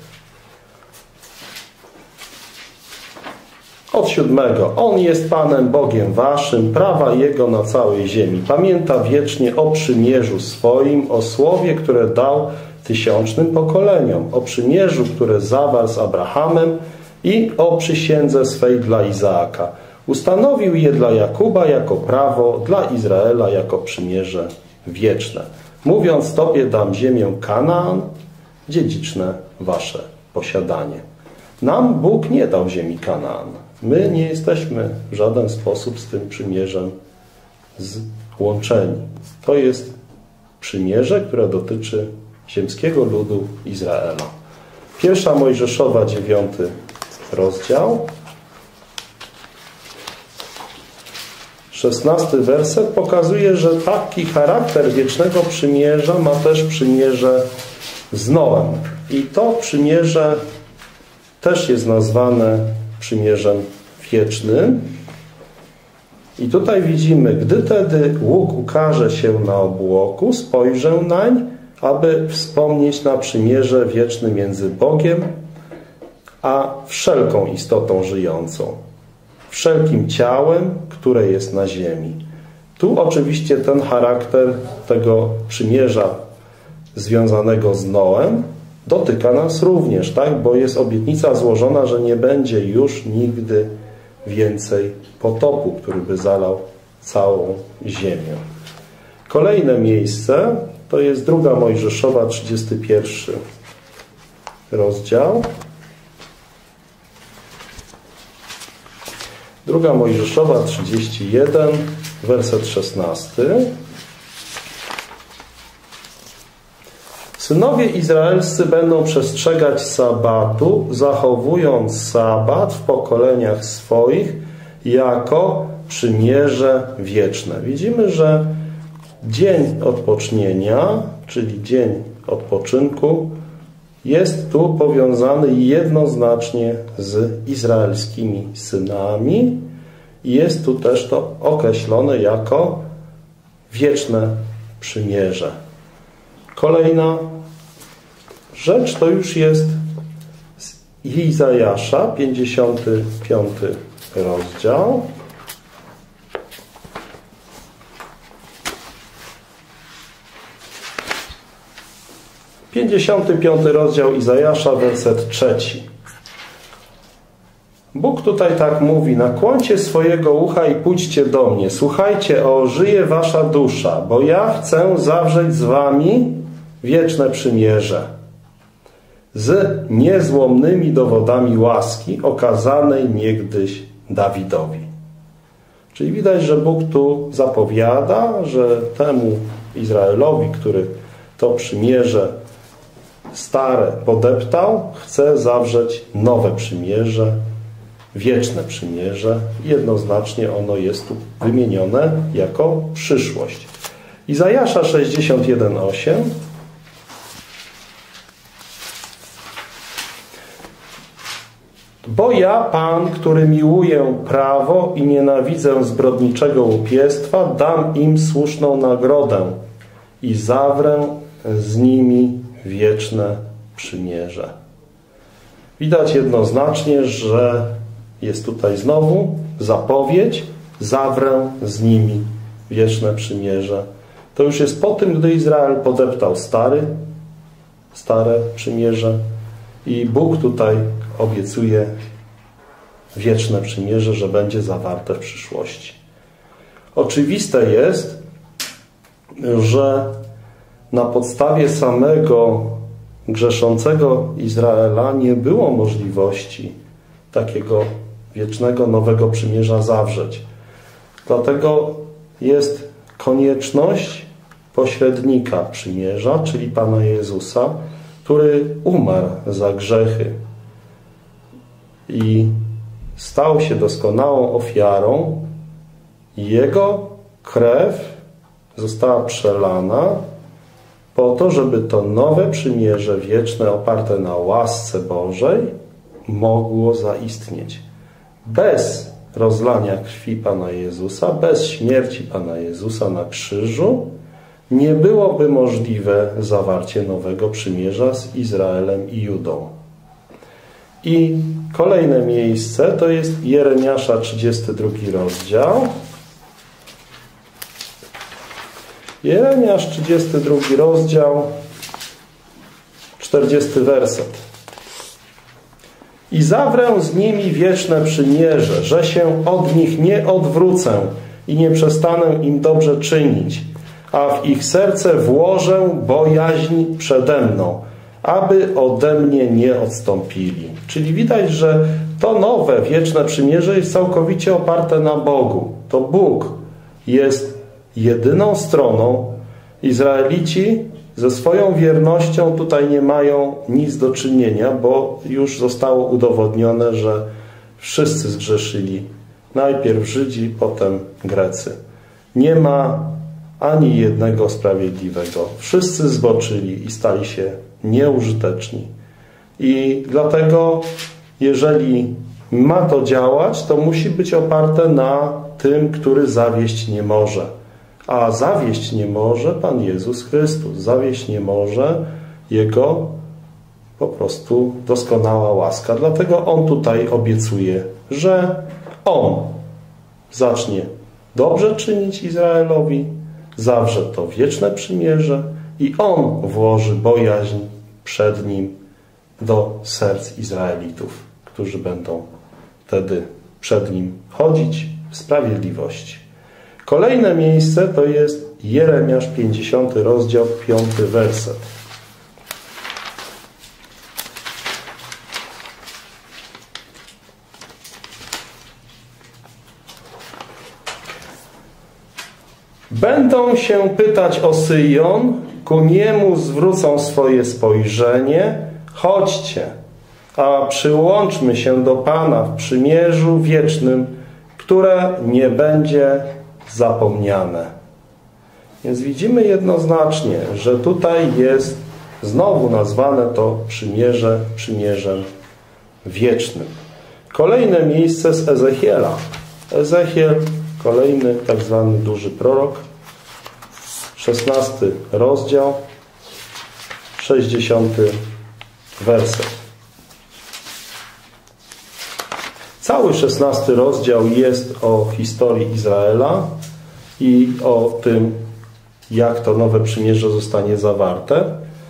Od 7. On jest Panem Bogiem waszym, prawa Jego na całej ziemi. Pamięta wiecznie o przymierzu swoim, o słowie, które dał tysiącznym pokoleniom, o przymierzu, które zawarł z Abrahamem i o przysiędze swej dla Izaaka. Ustanowił je dla Jakuba jako prawo, dla Izraela jako przymierze wieczne. Mówiąc: Tobie dam ziemię Kanaan, dziedziczne wasze posiadanie. Nam Bóg nie dał ziemi Kanaan. My nie jesteśmy w żaden sposób z tym przymierzem złączeni. To jest przymierze, które dotyczy ziemskiego ludu Izraela. 1 Mojżeszowa, 9 rozdział, 16 werset pokazuje, że taki charakter wiecznego przymierza ma też przymierze z Noem. I to przymierze też jest nazwane przymierzem wiecznym. I tutaj widzimy: gdy tedy łuk ukaże się na obłoku, spojrzę nań, aby wspomnieć na przymierze wieczne między Bogiem a wszelką istotą żyjącą, wszelkim ciałem, które jest na ziemi. Tu oczywiście ten charakter tego przymierza związanego z Noem dotyka nas również, tak? Bo jest obietnica złożona, że nie będzie już nigdy więcej potopu, który by zalał całą ziemię. Kolejne miejsce to jest 2 Mojżeszowa, 31 rozdział. 2 Mojżeszowa, 31, werset 16. Synowie izraelscy będą przestrzegać sabatu, zachowując sabat w pokoleniach swoich jako przymierze wieczne. Widzimy, że dzień odpocznienia, czyli dzień odpoczynku, jest tu powiązany jednoznacznie z izraelskimi synami i jest tu też to określone jako wieczne przymierze. Kolejna rzecz to już jest z Izajasza, 55 rozdział. 55 rozdział Izajasza, werset 3. Bóg tutaj tak mówi: nakłońcie swojego ucha i pójdźcie do mnie. Słuchajcie, ożyje wasza dusza, bo ja chcę zawrzeć z wami wieczne przymierze z niezłomnymi dowodami łaski okazanej niegdyś Dawidowi. Czyli widać, że Bóg tu zapowiada, że temu Izraelowi, który to przymierze stare podeptał, chce zawrzeć nowe przymierze, wieczne przymierze. Jednoznacznie ono jest tu wymienione jako przyszłość. Izajasza 61:8. Bo ja, Pan, który miłuję prawo i nienawidzę zbrodniczego łupiestwa, dam im słuszną nagrodę i zawrę z nimi wieczne przymierze. Widać jednoznacznie, że jest tutaj znowu zapowiedź: zawrę z nimi wieczne przymierze. To już jest po tym, gdy Izrael podeptał stare przymierze i Bóg tutaj obiecuje wieczne przymierze, że będzie zawarte w przyszłości. Oczywiste jest, że na podstawie samego grzeszącego Izraela nie było możliwości takiego wiecznego, nowego przymierza zawrzeć. Dlatego jest konieczność pośrednika przymierza, czyli Pana Jezusa, który umarł za grzechy i stał się doskonałą ofiarą. Jego krew została przelana po to, żeby to nowe przymierze wieczne oparte na łasce Bożej mogło zaistnieć. Bez rozlania krwi Pana Jezusa, bez śmierci Pana Jezusa na krzyżu nie byłoby możliwe zawarcie nowego przymierza z Izraelem i Judą. I kolejne miejsce to jest Jeremiasza 32 rozdział. Jeremiasz 32 rozdział, 40 werset. I zawrę z nimi wieczne przymierze, że się od nich nie odwrócę i nie przestanę im dobrze czynić, a w ich serce włożę bojaźń przede mną, aby ode mnie nie odstąpili. Czyli widać, że to nowe, wieczne przymierze jest całkowicie oparte na Bogu. To Bóg jest jedyną stroną. Izraelici ze swoją wiernością tutaj nie mają nic do czynienia, bo już zostało udowodnione, że wszyscy zgrzeszyli. Najpierw Żydzi, potem Grecy. Nie ma ani jednego sprawiedliwego. Wszyscy zboczyli i stali się nieużyteczni. I dlatego, jeżeli ma to działać, to musi być oparte na tym, który zawieść nie może. A zawieść nie może Pan Jezus Chrystus. Zawieść nie może Jego po prostu doskonała łaska. Dlatego On tutaj obiecuje, że On zacznie dobrze czynić Izraelowi, zawrze to wieczne przymierze i On włoży bojaźń przed Nim do serc Izraelitów, którzy będą wtedy przed Nim chodzić w sprawiedliwości. Kolejne miejsce to jest Jeremiasz 50 rozdział, 5 werset. Będą się pytać o Syjon, ku niemu zwrócą swoje spojrzenie. Chodźcie, a przyłączmy się do Pana w przymierzu wiecznym, które nie będzie zapomniane. Więc widzimy jednoznacznie, że tutaj jest znowu nazwane to przymierze przymierzem wiecznym. Kolejne miejsce z Ezechiela. Ezechiel, kolejny tak zwany duży prorok, 16 rozdział, 60 werset. Cały 16 rozdział jest o historii Izraela i o tym, jak to nowe przymierze zostanie zawarte.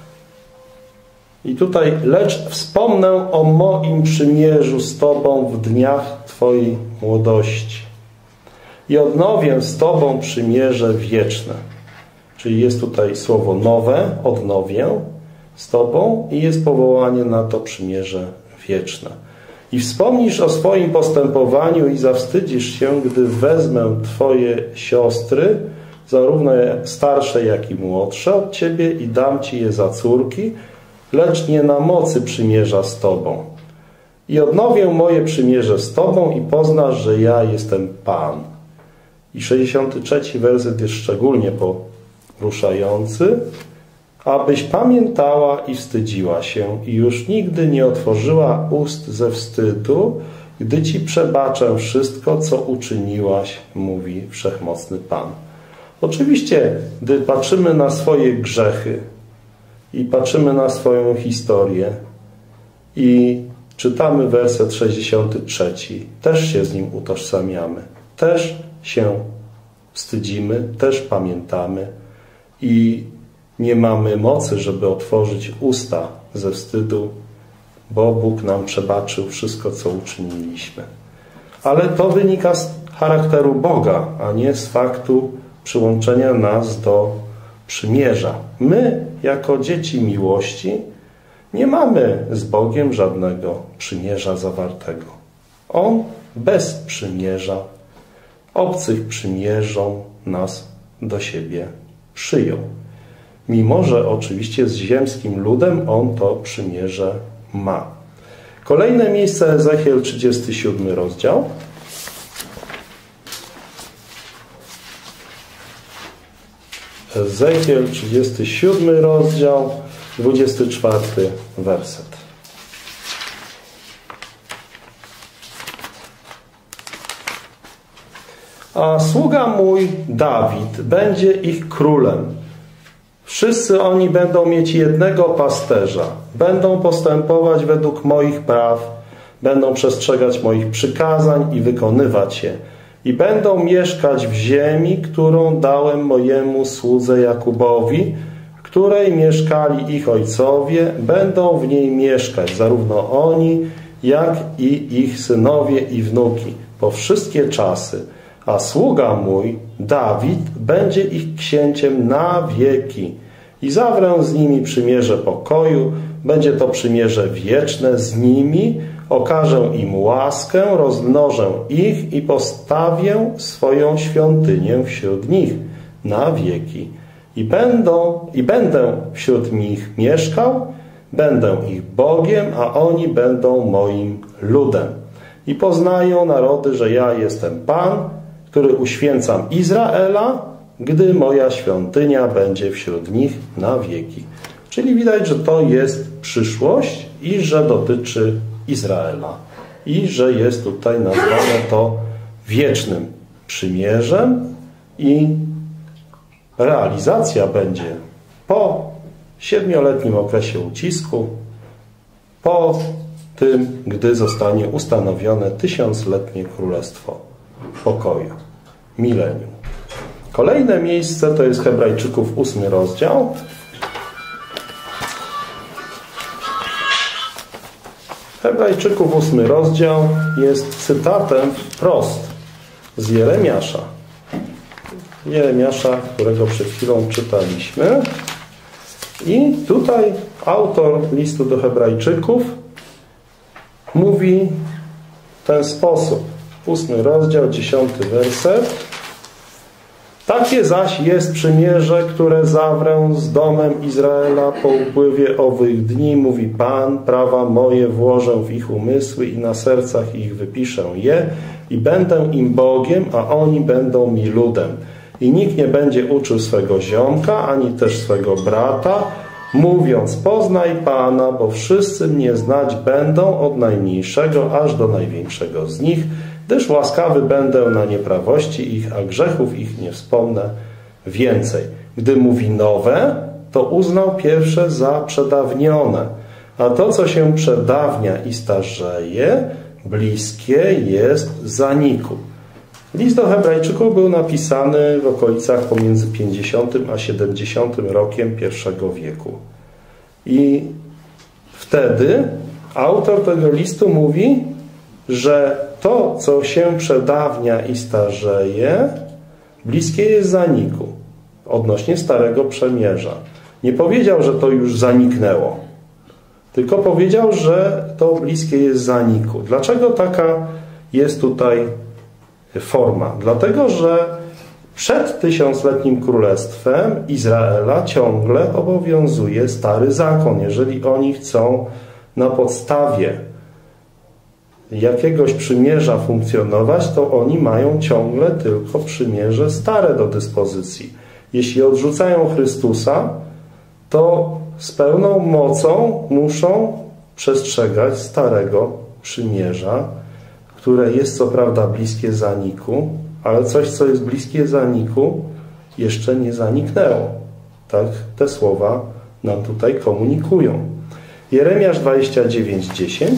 I tutaj, lecz wspomnę o moim przymierzu z Tobą w dniach Twojej młodości i odnowię z Tobą przymierze wieczne. Czyli jest tutaj słowo nowe, odnowię z Tobą i jest powołanie na to przymierze wieczne. I wspomnisz o swoim postępowaniu i zawstydzisz się, gdy wezmę Twoje siostry, zarówno starsze, jak i młodsze, od Ciebie i dam Ci je za córki, lecz nie na mocy przymierza z Tobą. I odnowię moje przymierze z Tobą i poznasz, że ja jestem Pan. I 63 werset jest szczególnie poruszający. Abyś pamiętała i wstydziła się i już nigdy nie otworzyła ust ze wstydu, gdy Ci przebaczę wszystko, co uczyniłaś, mówi Wszechmocny Pan. Oczywiście, gdy patrzymy na swoje grzechy i patrzymy na swoją historię i czytamy werset 63, też się z nim utożsamiamy. Też się wstydzimy, też pamiętamy i nie mamy mocy, żeby otworzyć usta ze wstydu, bo Bóg nam przebaczył wszystko, co uczyniliśmy. Ale to wynika z charakteru Boga, a nie z faktu przyłączenia nas do przymierza. My, jako dzieci miłości, nie mamy z Bogiem żadnego przymierza zawartego. On bez przymierza, obcych przymierzom nas do siebie przyjął. Mimo że oczywiście z ziemskim ludem on to przymierze ma. Kolejne miejsce, Ezechiel 37 rozdział. Ezechiel 37 rozdział, 24 werset. A sługa mój Dawid będzie ich królem. Wszyscy oni będą mieć jednego pasterza. Będą postępować według moich praw. Będą przestrzegać moich przykazań i wykonywać je. I będą mieszkać w ziemi, którą dałem mojemu słudze Jakubowi, w której mieszkali ich ojcowie. Będą w niej mieszkać zarówno oni, jak i ich synowie i wnuki po wszystkie czasy. A sługa mój, Dawid, będzie ich księciem na wieki. I zawrę z nimi przymierze pokoju, będzie to przymierze wieczne z nimi, okażę im łaskę, rozmnożę ich i postawię swoją świątynię wśród nich na wieki. I będę wśród nich mieszkał, będę ich Bogiem, a oni będą moim ludem. I poznają narody, że ja jestem Pan, który uświęcam Izraela, gdy moja świątynia będzie wśród nich na wieki. Czyli widać, że to jest przyszłość i że dotyczy Izraela. I że jest tutaj nazwane to wiecznym przymierzem i realizacja będzie po 7-letnim okresie ucisku, po tym, gdy zostanie ustanowione 1000-letnie Królestwo Pokoju, milenium. Kolejne miejsce to jest Hebrajczyków 8 rozdział. Hebrajczyków 8 rozdział jest cytatem wprost z Jeremiasza. Jeremiasza, którego przed chwilą czytaliśmy. I tutaj autor listu do Hebrajczyków mówi w ten sposób. 8 rozdział, 10 werset. Takie zaś jest przymierze, które zawrę z domem Izraela po upływie owych dni, mówi Pan, prawa moje włożę w ich umysły i na sercach ich wypiszę je i będę im Bogiem, a oni będą mi ludem. I nikt nie będzie uczył swego ziomka, ani też swego brata, mówiąc, poznaj Pana, bo wszyscy mnie znać będą od najmniejszego aż do największego z nich, gdyż łaskawy będę na nieprawości ich, a grzechów ich nie wspomnę więcej. Gdy mówi nowe, to uznał pierwsze za przedawnione, a to, co się przedawnia i starzeje, bliskie jest zaniku. List do Hebrajczyków był napisany w okolicach pomiędzy 50 a 70 rokiem I wieku. I wtedy autor tego listu mówi, że to, co się przedawnia i starzeje, bliskie jest zaniku odnośnie Starego Przymierza. Nie powiedział, że to już zaniknęło, tylko powiedział, że to bliskie jest zaniku. Dlaczego taka jest tutaj forma? Dlatego, że przed 1000-letnim Królestwem Izraela ciągle obowiązuje Stary Zakon. Jeżeli oni chcą na podstawie jakiegoś przymierza funkcjonować, to oni mają ciągle tylko przymierze stare do dyspozycji. Jeśli odrzucają Chrystusa, to z pełną mocą muszą przestrzegać Starego Przymierza, które jest co prawda bliskie zaniku, ale coś, co jest bliskie zaniku, jeszcze nie zaniknęło. Tak te słowa nam tutaj komunikują. Jeremiasz 29:10.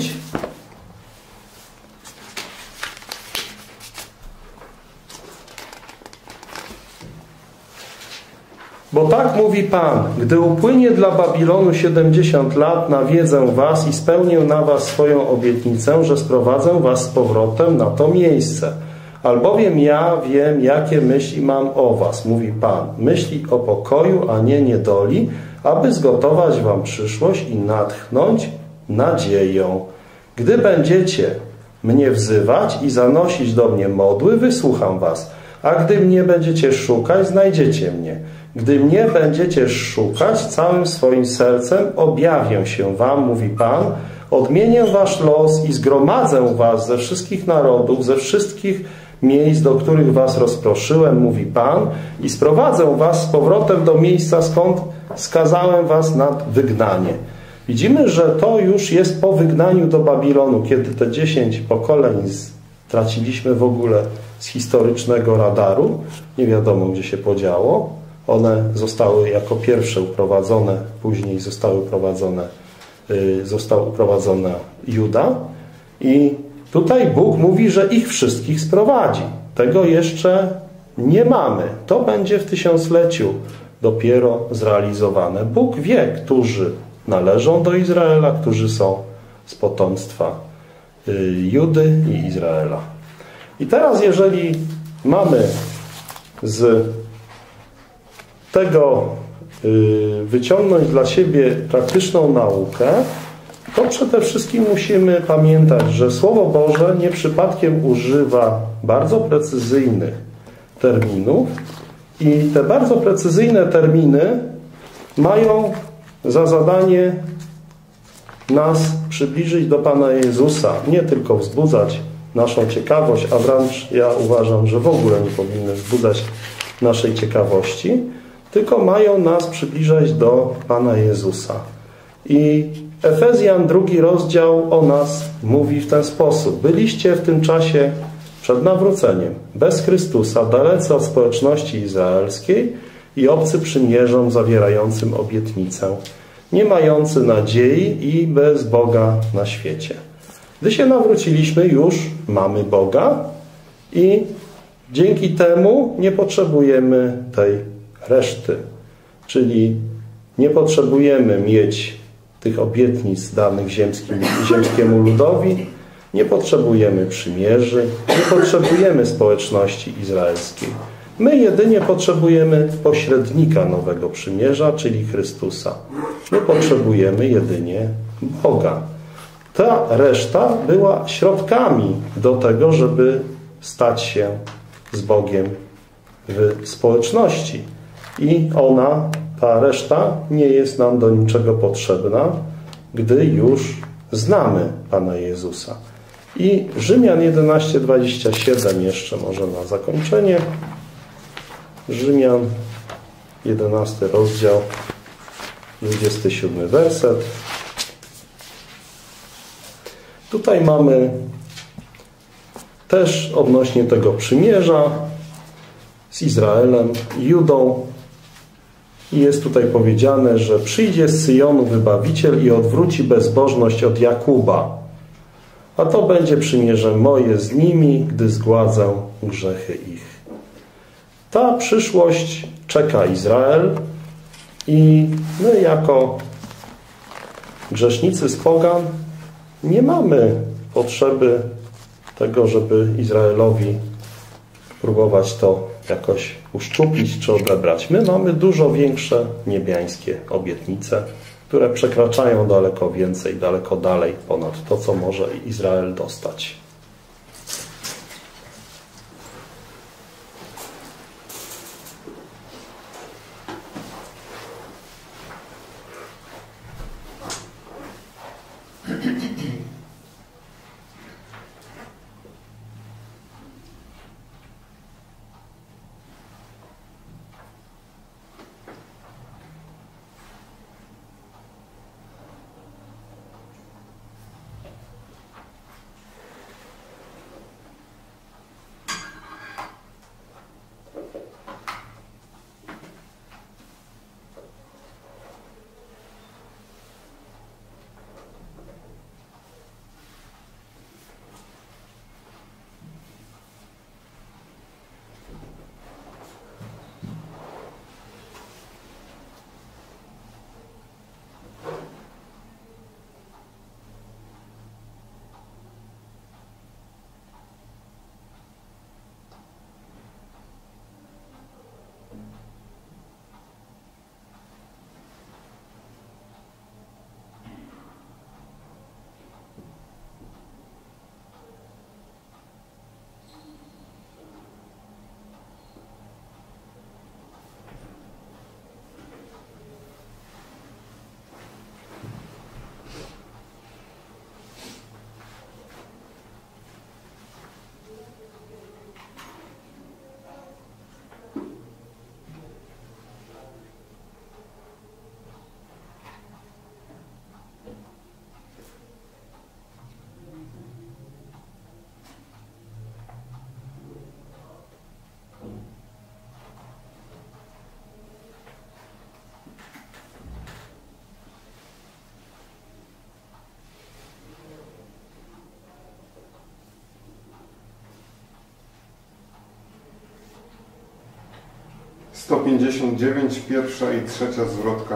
Bo tak mówi Pan, gdy upłynie dla Babilonu 70 lat, nawiedzę was i spełnię na was swoją obietnicę, że sprowadzę was z powrotem na to miejsce. Albowiem ja wiem, jakie myśli mam o was, mówi Pan. Myśli o pokoju, a nie niedoli, aby zgotować wam przyszłość i natchnąć nadzieją. Gdy będziecie mnie wzywać i zanosić do mnie modły, wysłucham was. A gdy mnie będziecie szukać, znajdziecie mnie. Gdy mnie będziecie szukać całym swoim sercem, objawię się wam, mówi Pan, odmienię wasz los i zgromadzę was ze wszystkich narodów, ze wszystkich miejsc, do których was rozproszyłem, mówi Pan, i sprowadzę was z powrotem do miejsca, skąd skazałem was na wygnanie. Widzimy, że to już jest po wygnaniu do Babilonu, kiedy te 10 pokoleń straciliśmy w ogóle z historycznego radaru. Nie wiadomo, gdzie się podziało. One zostały jako pierwsze uprowadzone, później został uprowadzona Juda. I tutaj Bóg mówi, że ich wszystkich sprowadzi. Tego jeszcze nie mamy. To będzie w tysiącleciu dopiero zrealizowane. Bóg wie, którzy należą do Izraela, którzy są z potomstwa Judy i Izraela. I teraz, jeżeli mamy z tego wyciągnąć dla siebie praktyczną naukę, to przede wszystkim musimy pamiętać, że Słowo Boże nie przypadkiem używa bardzo precyzyjnych terminów i te bardzo precyzyjne terminy mają za zadanie nas przybliżyć do Pana Jezusa, nie tylko wzbudzać naszą ciekawość, a wręcz ja uważam, że w ogóle nie powinny wzbudzać naszej ciekawości, tylko mają nas przybliżać do Pana Jezusa. I Efezjan 2 rozdział o nas mówi w ten sposób. Byliście w tym czasie przed nawróceniem bez Chrystusa, dalece od społeczności izraelskiej i obcy przymierzom zawierającym obietnicę, nie mający nadziei i bez Boga na świecie. Gdy się nawróciliśmy, już mamy Boga i dzięki temu nie potrzebujemy tej reszty. Czyli nie potrzebujemy mieć tych obietnic danych ziemskiemu ludowi, nie potrzebujemy przymierzy, nie potrzebujemy społeczności izraelskiej. My jedynie potrzebujemy pośrednika nowego przymierza, czyli Chrystusa. My potrzebujemy jedynie Boga. Ta reszta była środkami do tego, żeby stać się z Bogiem w społeczności. I ta reszta, nie jest nam do niczego potrzebna, gdy już znamy Pana Jezusa. I Rzymian 11:27 jeszcze może na zakończenie. Rzymian 11 rozdział, 27 werset. Tutaj mamy też odnośnie tego przymierza z Izraelem i Judą. I jest tutaj powiedziane, że przyjdzie z Syjonu Wybawiciel i odwróci bezbożność od Jakuba. A to będzie przymierze moje z nimi, gdy zgładzę grzechy ich. Ta przyszłość czeka Izrael i my jako grzesznicy z pogan nie mamy potrzeby tego, żeby Izraelowi próbować to jakoś uszczuplić czy odebrać. My mamy dużo większe niebiańskie obietnice, które przekraczają daleko więcej, daleko dalej ponad to, co może Izrael dostać. 159, pierwsza i trzecia zwrotka.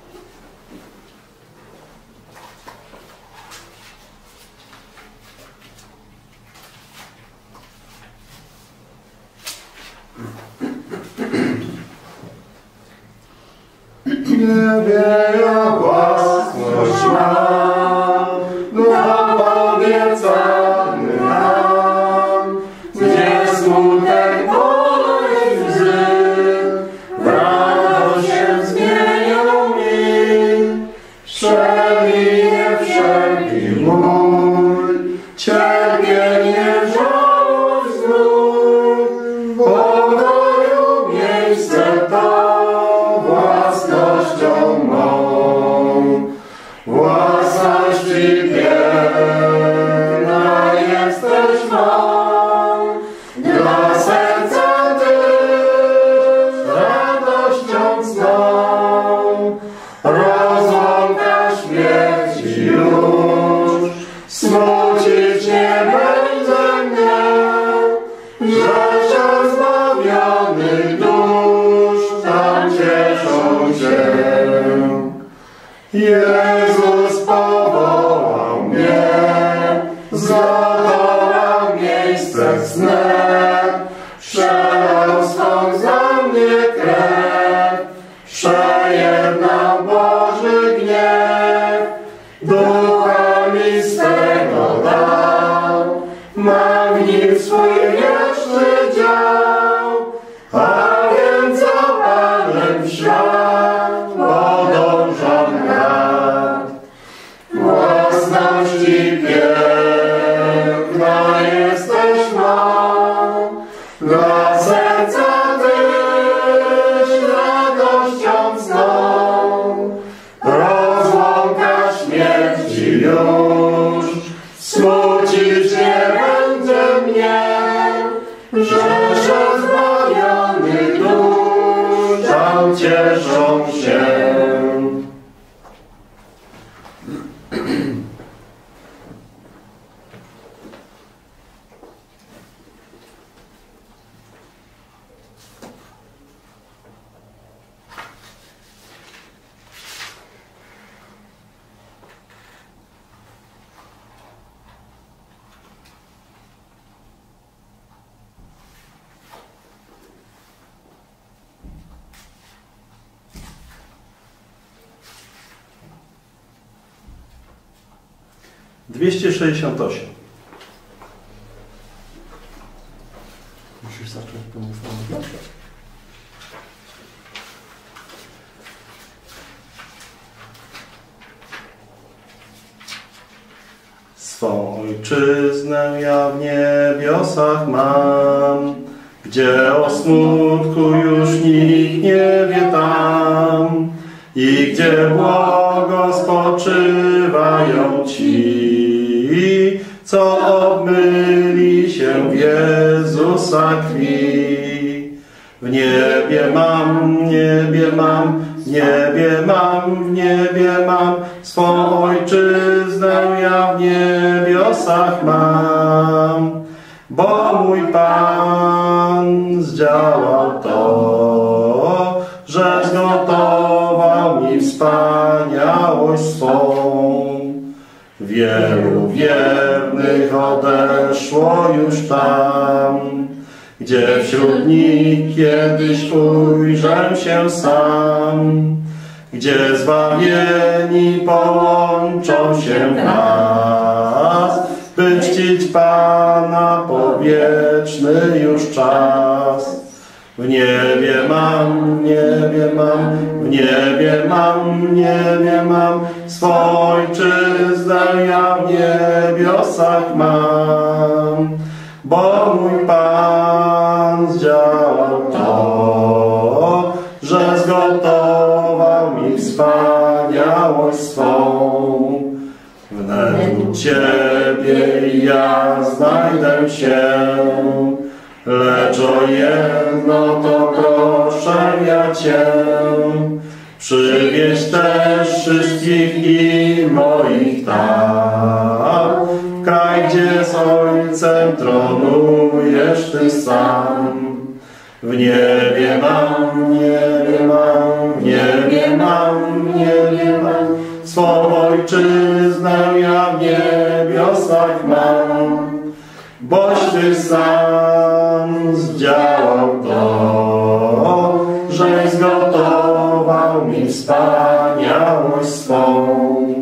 Niebie ja własność mam, dom obiecany nam, gdzie smutek, ból i łzy w radość się zmienią mi. Przeminie wszelki mój, cierpienie, żałość, znój, w pokoju miejsce to własnością mą, własności piękna jesteś mą, dla serca Ty radością cną, rozłąka śmierci już, smucić nie będzie mnie, rzesza zbawionych dusz tam cieszą się. Jezus powołał mnie, zgotował miejsce snem, przelał swą za mnie krew, przejednał Boży gniew, ducha mi swego dał, mam w nim swój wieczny dział, a więc za Panem w świat podążam rad. Własności piękna jesteś mą, dla serca Tyś radością cną, rozłąka śmierci już, smucić nie będzie mnie, rzesza zbawionych dusz tam cieszą się. Dwieście 268. Musisz zacząć po mnie samego. Swą ojczyznę ja w niebiosach mam, gdzie o smutku już nikt nie wie tam i gdzie błogo spoczywają ci, co obmyli się w Jezusa krwi. W niebie mam, w niebie mam, w niebie mam, w niebie mam, swą ojczyznę ja w niebiosach mam. Bo mój Pan zdziałał to, że zgotował mi wspaniałość swą. Wielu wiernych odeszło już tam, gdzie wśród nich kiedyś ujrzę się sam, gdzie zbawieni połączą się w nas, by czcić Pana po wieczny już czas. W niebie mam, w niebie mam, w niebie mam, w niebie mam, swą ojczyznę ja w niebiosach mam. Bo mój Pan zdziałał to, że zgotował mi wspaniałość swą. Wnet u Ciebie ja znajdę się, lecz o jedno to proszę ja Cię, przywieź też wszystkich i moich tam, w kraj, gdzie z Ojcem tronujesz Ty sam. W niebie mam, mam, niebie mam, niebie mam, niebie mam. Swą ojczyznę ja w niebiosach mam. Boś Ty sam zdziałał to, żeś zgotował mi wspaniałość swą.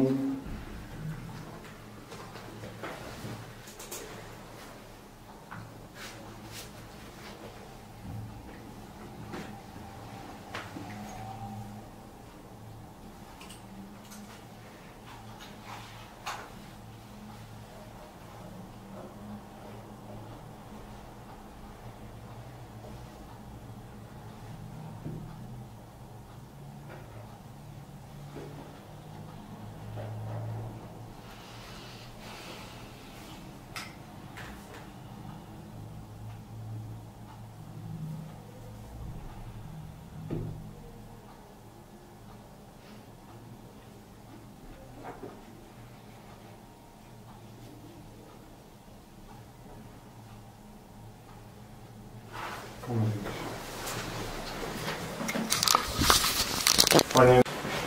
Panie...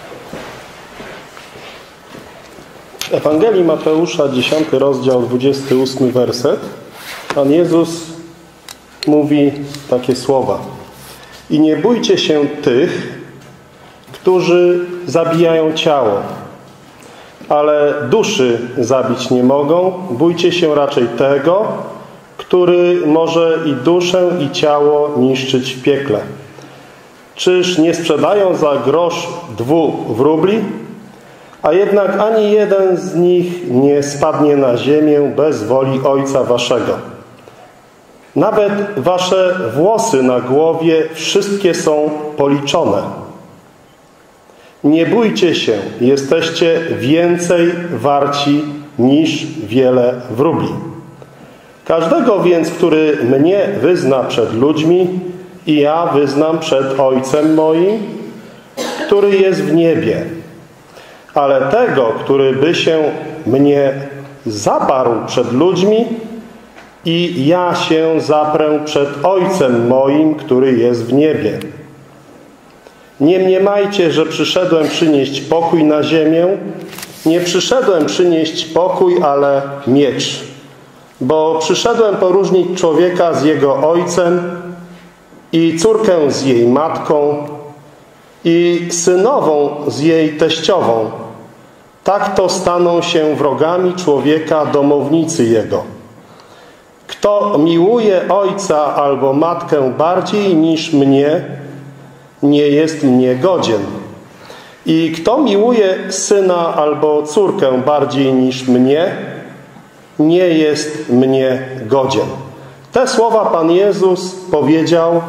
Ewangelii Mateusza, 10 rozdział, 28 werset. Pan Jezus mówi takie słowa. I nie bójcie się tych, którzy zabijają ciało, ale duszy zabić nie mogą. Bójcie się raczej tego, który może i duszę, i ciało niszczyć w piekle. Czyż nie sprzedają za grosz 2 wróbli? A jednak ani jeden z nich nie spadnie na ziemię bez woli Ojca waszego. Nawet wasze włosy na głowie wszystkie są policzone. Nie bójcie się, jesteście więcej warci niż wiele wróbli. Każdego więc, który mnie wyzna przed ludźmi, i ja wyznam przed Ojcem moim, który jest w niebie. Ale tego, który by się mnie zaparł przed ludźmi, i ja się zaprę przed Ojcem moim, który jest w niebie. Nie mniemajcie, że przyszedłem przynieść pokój na ziemię. Nie przyszedłem przynieść pokój, ale miecz. Bo przyszedłem poróżnić człowieka z jego ojcem i córkę z jej matką i synową z jej teściową. Tak to staną się wrogami człowieka domownicy jego. Kto miłuje ojca albo matkę bardziej niż mnie, nie jest mnie godzien. I kto miłuje syna albo córkę bardziej niż mnie, nie jest mnie godzien. Te słowa Pan Jezus powiedział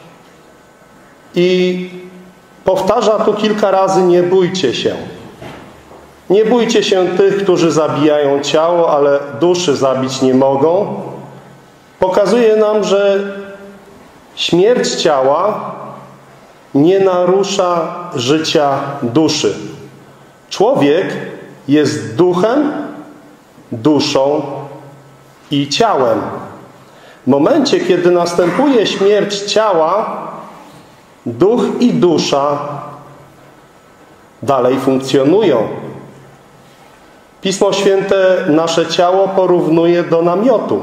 i powtarza tu kilka razy: nie bójcie się. Nie bójcie się tych, którzy zabijają ciało, ale duszy zabić nie mogą. Pokazuje nam, że śmierć ciała nie narusza życia duszy. Człowiek jest duchem, duszą i ciałem. W momencie, kiedy następuje śmierć ciała, duch i dusza dalej funkcjonują. Pismo Święte nasze ciało porównuje do namiotu.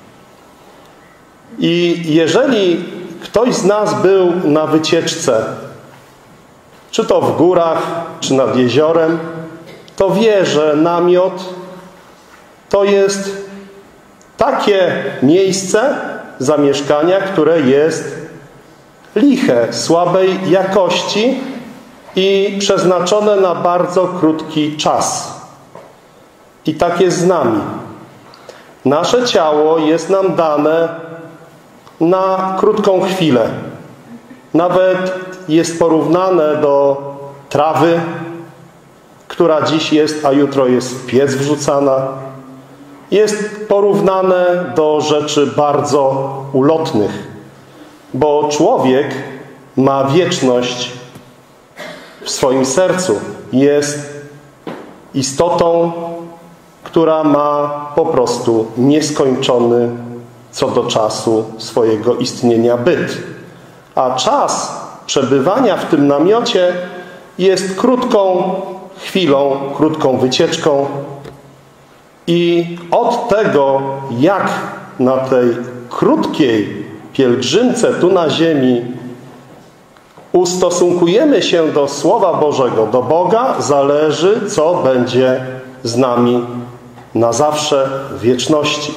I jeżeli ktoś z nas był na wycieczce, czy to w górach, czy nad jeziorem, to wie, że namiot to jest takie miejsce zamieszkania, które jest liche, słabej jakości i przeznaczone na bardzo krótki czas. I tak jest z nami. Nasze ciało jest nam dane na krótką chwilę. Nawet jest porównane do trawy, która dziś jest, a jutro jest w piec wrzucana. Jest porównane do rzeczy bardzo ulotnych, bo człowiek ma wieczność w swoim sercu. Jest istotą, która ma po prostu nieskończony co do czasu swojego istnienia byt. A czas przebywania w tym namiocie jest krótką chwilą, krótką wycieczką. I od tego, jak na tej krótkiej pielgrzymce tu na ziemi ustosunkujemy się do Słowa Bożego, do Boga, zależy, co będzie z nami na zawsze w wieczności.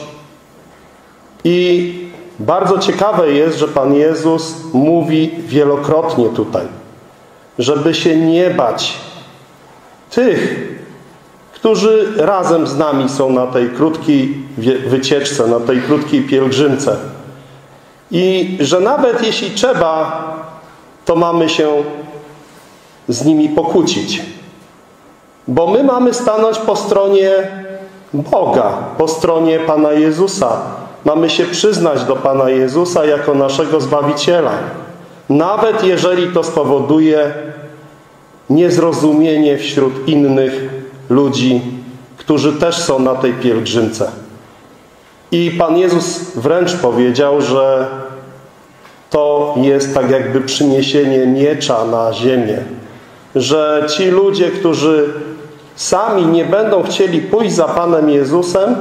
I bardzo ciekawe jest, że Pan Jezus mówi wielokrotnie tutaj, żeby się nie bać tych, którzy razem z nami są na tej krótkiej wycieczce, na tej krótkiej pielgrzymce. I że nawet jeśli trzeba, to mamy się z nimi pokłócić. Bo my mamy stanąć po stronie Boga, po stronie Pana Jezusa. Mamy się przyznać do Pana Jezusa jako naszego Zbawiciela. Nawet jeżeli to spowoduje niezrozumienie wśród innych ludzi, którzy też są na tej pielgrzymce. I Pan Jezus wręcz powiedział, że to jest tak jakby przyniesienie miecza na ziemię. Że ci ludzie, którzy sami nie będą chcieli pójść za Panem Jezusem,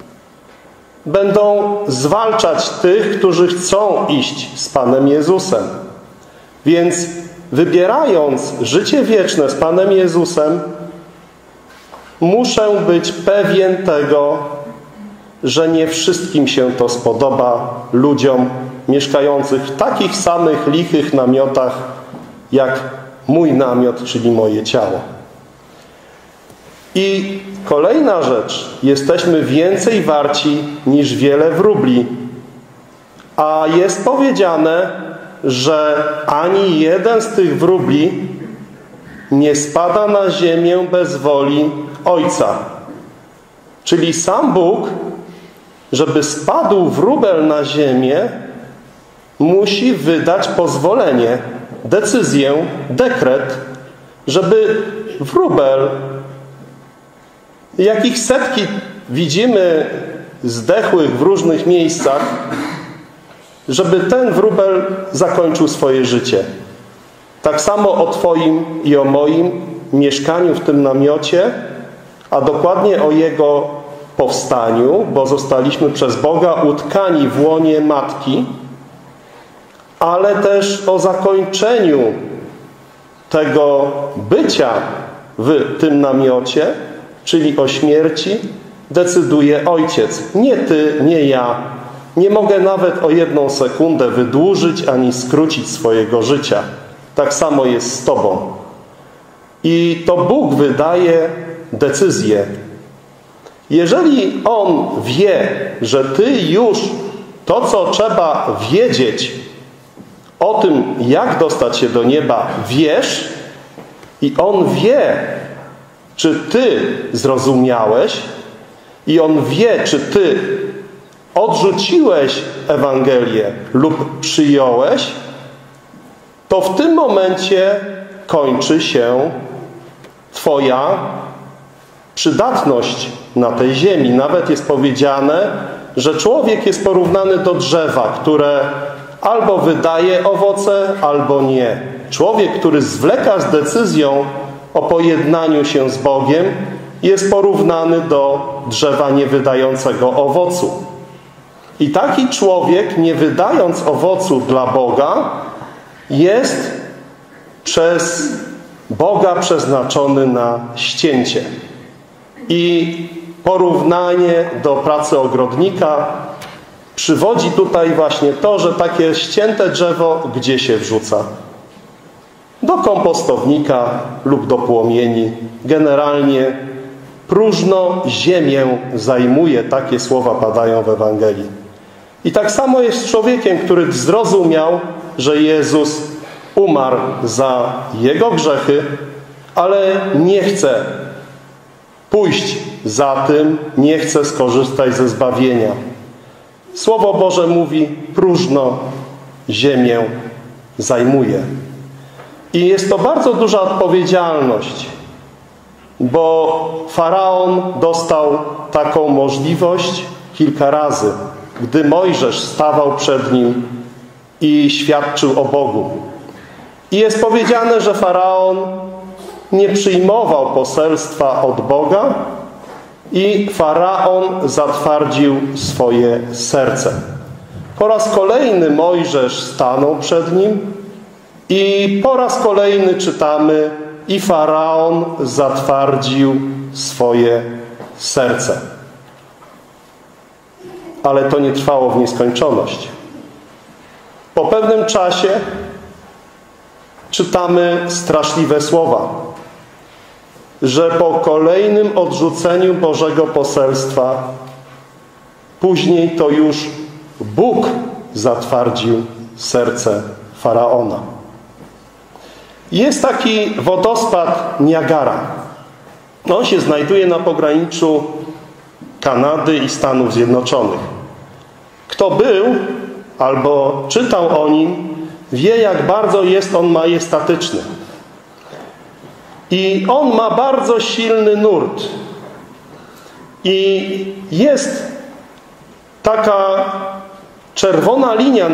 będą zwalczać tych, którzy chcą iść z Panem Jezusem. Więc wybierając życie wieczne z Panem Jezusem, muszę być pewien tego, że nie wszystkim się to spodoba ludziom mieszkających w takich samych lichych namiotach jak mój namiot, czyli moje ciało. I kolejna rzecz. Jesteśmy więcej warci niż wiele wróbli. A jest powiedziane, że ani jeden z tych wróbli nie spada na ziemię bez woli Ojca. Czyli sam Bóg, żeby spadł wróbel na ziemię, musi wydać pozwolenie, decyzję, dekret, żeby wróbel, jakich setki widzimy zdechłych w różnych miejscach, żeby ten wróbel zakończył swoje życie. Tak samo o Twoim i o moim mieszkaniu w tym namiocie, a dokładnie o jego powstaniu, bo zostaliśmy przez Boga utkani w łonie Matki, ale też o zakończeniu tego bycia w tym namiocie, czyli o śmierci, decyduje Ojciec. Nie Ty, nie ja. Nie mogę nawet o 1 sekundę wydłużyć ani skrócić swojego życia. Tak samo jest z Tobą. I to Bóg wydaje decyzję. Jeżeli On wie, że Ty już to, co trzeba wiedzieć o tym, jak dostać się do nieba, wiesz, i On wie, czy Ty zrozumiałeś, i On wie, czy Ty odrzuciłeś Ewangelię lub przyjąłeś, to w tym momencie kończy się Twoja przydatność na tej ziemi. Nawet jest powiedziane, że człowiek jest porównany do drzewa, które albo wydaje owoce, albo nie. Człowiek, który zwleka z decyzją o pojednaniu się z Bogiem, jest porównany do drzewa niewydającego owocu. I taki człowiek, nie wydając owocu dla Boga, jest przez Boga przeznaczony na ścięcie. I porównanie do pracy ogrodnika przywodzi tutaj właśnie to, że takie ścięte drzewo gdzie się wrzuca? Do kompostownika lub do płomieni. Generalnie próżno ziemię zajmuje. Takie słowa padają w Ewangelii. I tak samo jest z człowiekiem, który zrozumiał, że Jezus umarł za jego grzechy, ale nie chce pójść za tym, nie chce skorzystać ze zbawienia. Słowo Boże mówi, próżno ziemię zajmuje. I jest to bardzo duża odpowiedzialność, bo Faraon dostał taką możliwość kilka razy, gdy Mojżesz stawał przed nim i świadczył o Bogu. I jest powiedziane, że Faraon nie przyjmował poselstwa od Boga i Faraon zatwardził swoje serce. Po raz kolejny Mojżesz stanął przed nim i po raz kolejny czytamy: i Faraon zatwardził swoje serce. Ale to nie trwało w nieskończoność. Po pewnym czasie czytamy straszliwe słowa, że po kolejnym odrzuceniu Bożego poselstwa później to już Bóg zatwardził serce Faraona. Jest taki wodospad Niagara. On się znajduje na pograniczu Kanady i Stanów Zjednoczonych. Kto był albo czytał o nim, wie, jak bardzo jest on majestatyczny. I on ma bardzo silny nurt. I jest taka czerwona linia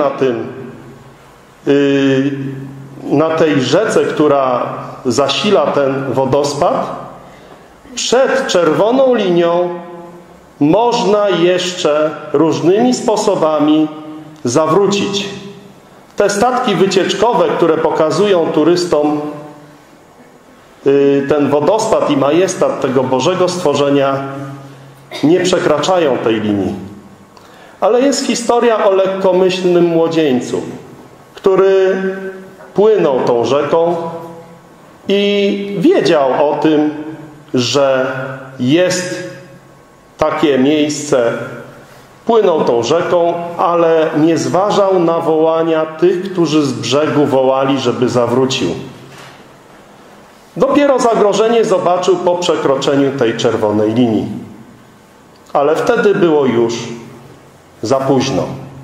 na tej rzece, która zasila ten wodospad. Przed czerwoną linią można jeszcze różnymi sposobami zawrócić. Te statki wycieczkowe, które pokazują turystom ten wodospad i majestat tego Bożego stworzenia, nie przekraczają tej linii. Ale jest historia o lekkomyślnym młodzieńcu, który płynął tą rzeką i wiedział o tym, że jest takie miejsce. Płynął tą rzeką, ale nie zważał na wołania tych, którzy z brzegu wołali, żeby zawrócił. Dopiero zagrożenie zobaczył po przekroczeniu tej czerwonej linii. Ale wtedy było już za późno.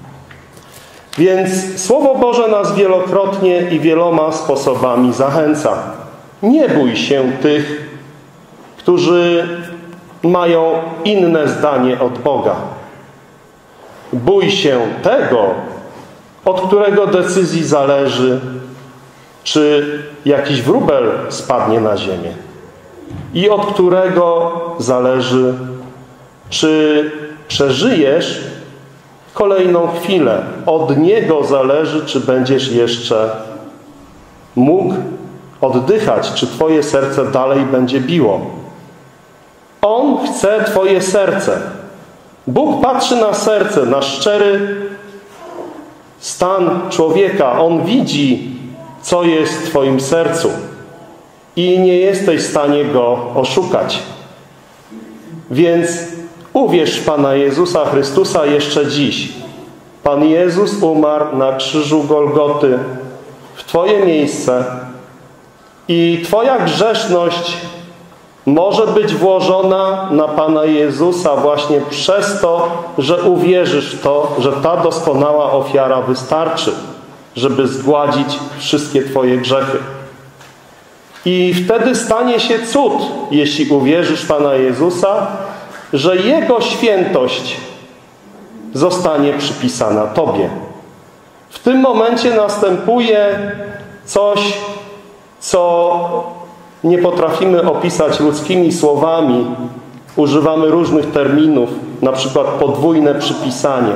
Więc Słowo Boże nas wielokrotnie i wieloma sposobami zachęca. Nie bój się tych, którzy mają inne zdanie od Boga. Bój się tego, od którego decyzji zależy, czy jakiś wróbel spadnie na ziemię. I od którego zależy, czy przeżyjesz kolejną chwilę. Od niego zależy, czy będziesz jeszcze mógł oddychać, czy twoje serce dalej będzie biło. On chce twoje serce. Bóg patrzy na serce, na szczery stan człowieka. On widzi, co jest w twoim sercu. I nie jesteś w stanie go oszukać. Więc uwierz w Pana Jezusa Chrystusa jeszcze dziś. Pan Jezus umarł na krzyżu Golgoty w twoje miejsce i twoja grzeszność może być włożona na Pana Jezusa właśnie przez to, że uwierzysz w to, że ta doskonała ofiara wystarczy, żeby zgładzić wszystkie twoje grzechy. I wtedy stanie się cud, jeśli uwierzysz w Pana Jezusa, że Jego świętość zostanie przypisana tobie. W tym momencie następuje coś, co nie potrafimy opisać ludzkimi słowami. Używamy różnych terminów, na przykład podwójne przypisanie.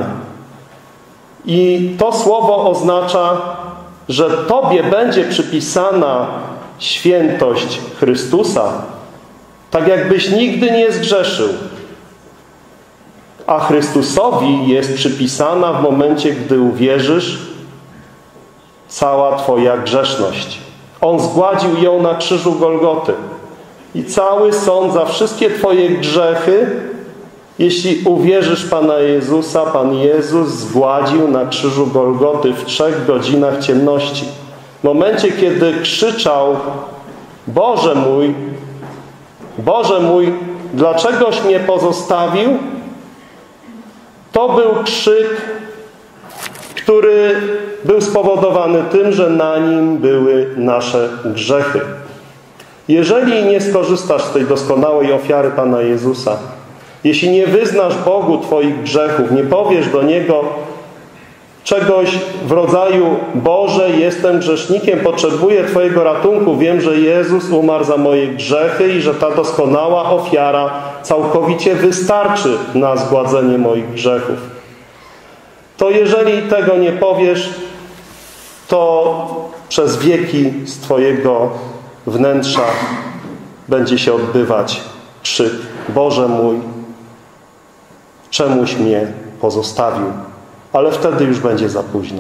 I to słowo oznacza, że tobie będzie przypisana świętość Chrystusa, tak jakbyś nigdy nie zgrzeszył. A Chrystusowi jest przypisana w momencie, gdy uwierzysz, cała twoja grzeszność. On zgładził ją na krzyżu Golgoty. I cały sąd za wszystkie twoje grzechy, jeśli uwierzysz Pana Jezusa, Pan Jezus zgładził na krzyżu Golgoty w 3 godzinach ciemności. W momencie, kiedy krzyczał: Boże mój, dlaczegoś mnie pozostawił? To był krzyk, który był spowodowany tym, że na nim były nasze grzechy. Jeżeli nie skorzystasz z tej doskonałej ofiary Pana Jezusa, jeśli nie wyznasz Bogu twoich grzechów, nie powiesz do Niego: czegoś w rodzaju: Boże, jestem grzesznikiem, potrzebuję Twojego ratunku, wiem, że Jezus umarł za moje grzechy i że ta doskonała ofiara całkowicie wystarczy na zgładzenie moich grzechów. To jeżeli tego nie powiesz, to przez wieki z Twojego wnętrza będzie się odbywać krzyk: Boże mój, czemuś mnie pozostawił? Ale wtedy już będzie za późno.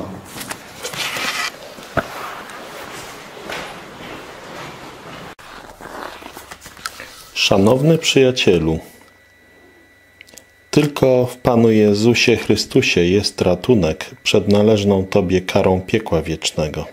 Szanowny przyjacielu, tylko w Panu Jezusie Chrystusie jest ratunek przed należną Tobie karą piekła wiecznego.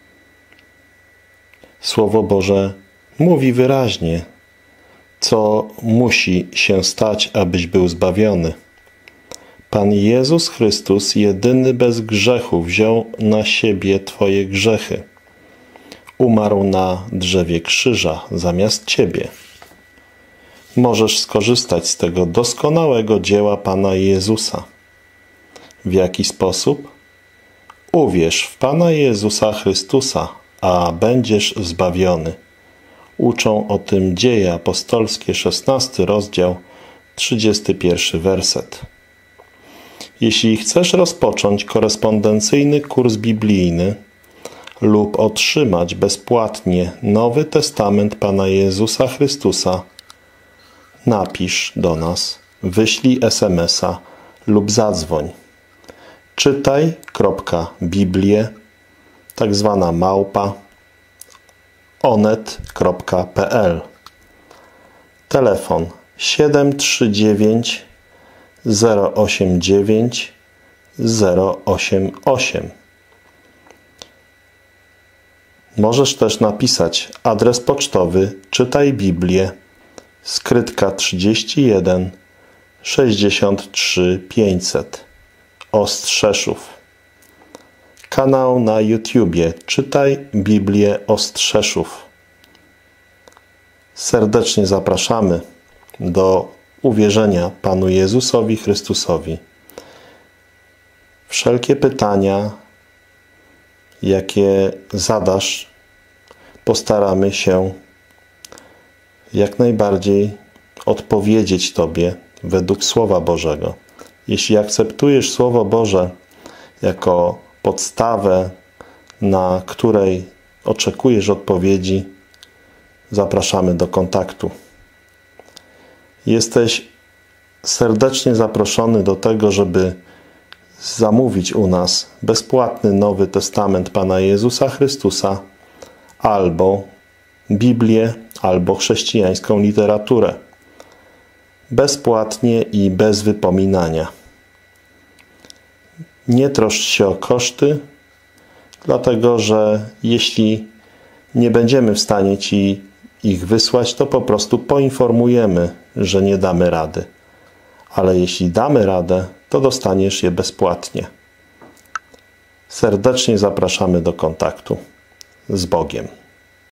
Słowo Boże mówi wyraźnie, co musi się stać, abyś był zbawiony. Pan Jezus Chrystus, jedyny bez grzechu, wziął na siebie Twoje grzechy. Umarł na drzewie krzyża zamiast Ciebie. Możesz skorzystać z tego doskonałego dzieła Pana Jezusa. W jaki sposób? Uwierz w Pana Jezusa Chrystusa, a będziesz zbawiony. Uczą o tym Dzieje apostolskie, 16 rozdział, 31 werset. Jeśli chcesz rozpocząć korespondencyjny kurs biblijny lub otrzymać bezpłatnie Nowy Testament Pana Jezusa Chrystusa, napisz do nas, wyślij SMS-a lub zadzwoń. czytaj.biblię, tak zwana małpa, onet.pl. Telefon 739 089 088. Możesz też napisać adres pocztowy Czytaj Biblię, Skrytka 31 63 500, Ostrzeszów. Kanał na YouTubie Czytaj Biblię Ostrzeszów. Serdecznie zapraszamy do uwierzenia Panu Jezusowi Chrystusowi. Wszelkie pytania, jakie zadasz, postaramy się jak najbardziej odpowiedzieć Tobie według Słowa Bożego. Jeśli akceptujesz Słowo Boże jako podstawę, na której oczekujesz odpowiedzi, zapraszamy do kontaktu. Jesteś serdecznie zaproszony do tego, żeby zamówić u nas bezpłatny Nowy Testament Pana Jezusa Chrystusa, albo Biblię, albo chrześcijańską literaturę. Bezpłatnie i bez wypominania. Nie troszcz się o koszty, dlatego że jeśli nie będziemy w stanie Ci ich wysłać, to po prostu poinformujemy, że nie damy rady. Ale jeśli damy radę, to dostaniesz je bezpłatnie. Serdecznie zapraszamy do kontaktu. Z Bogiem.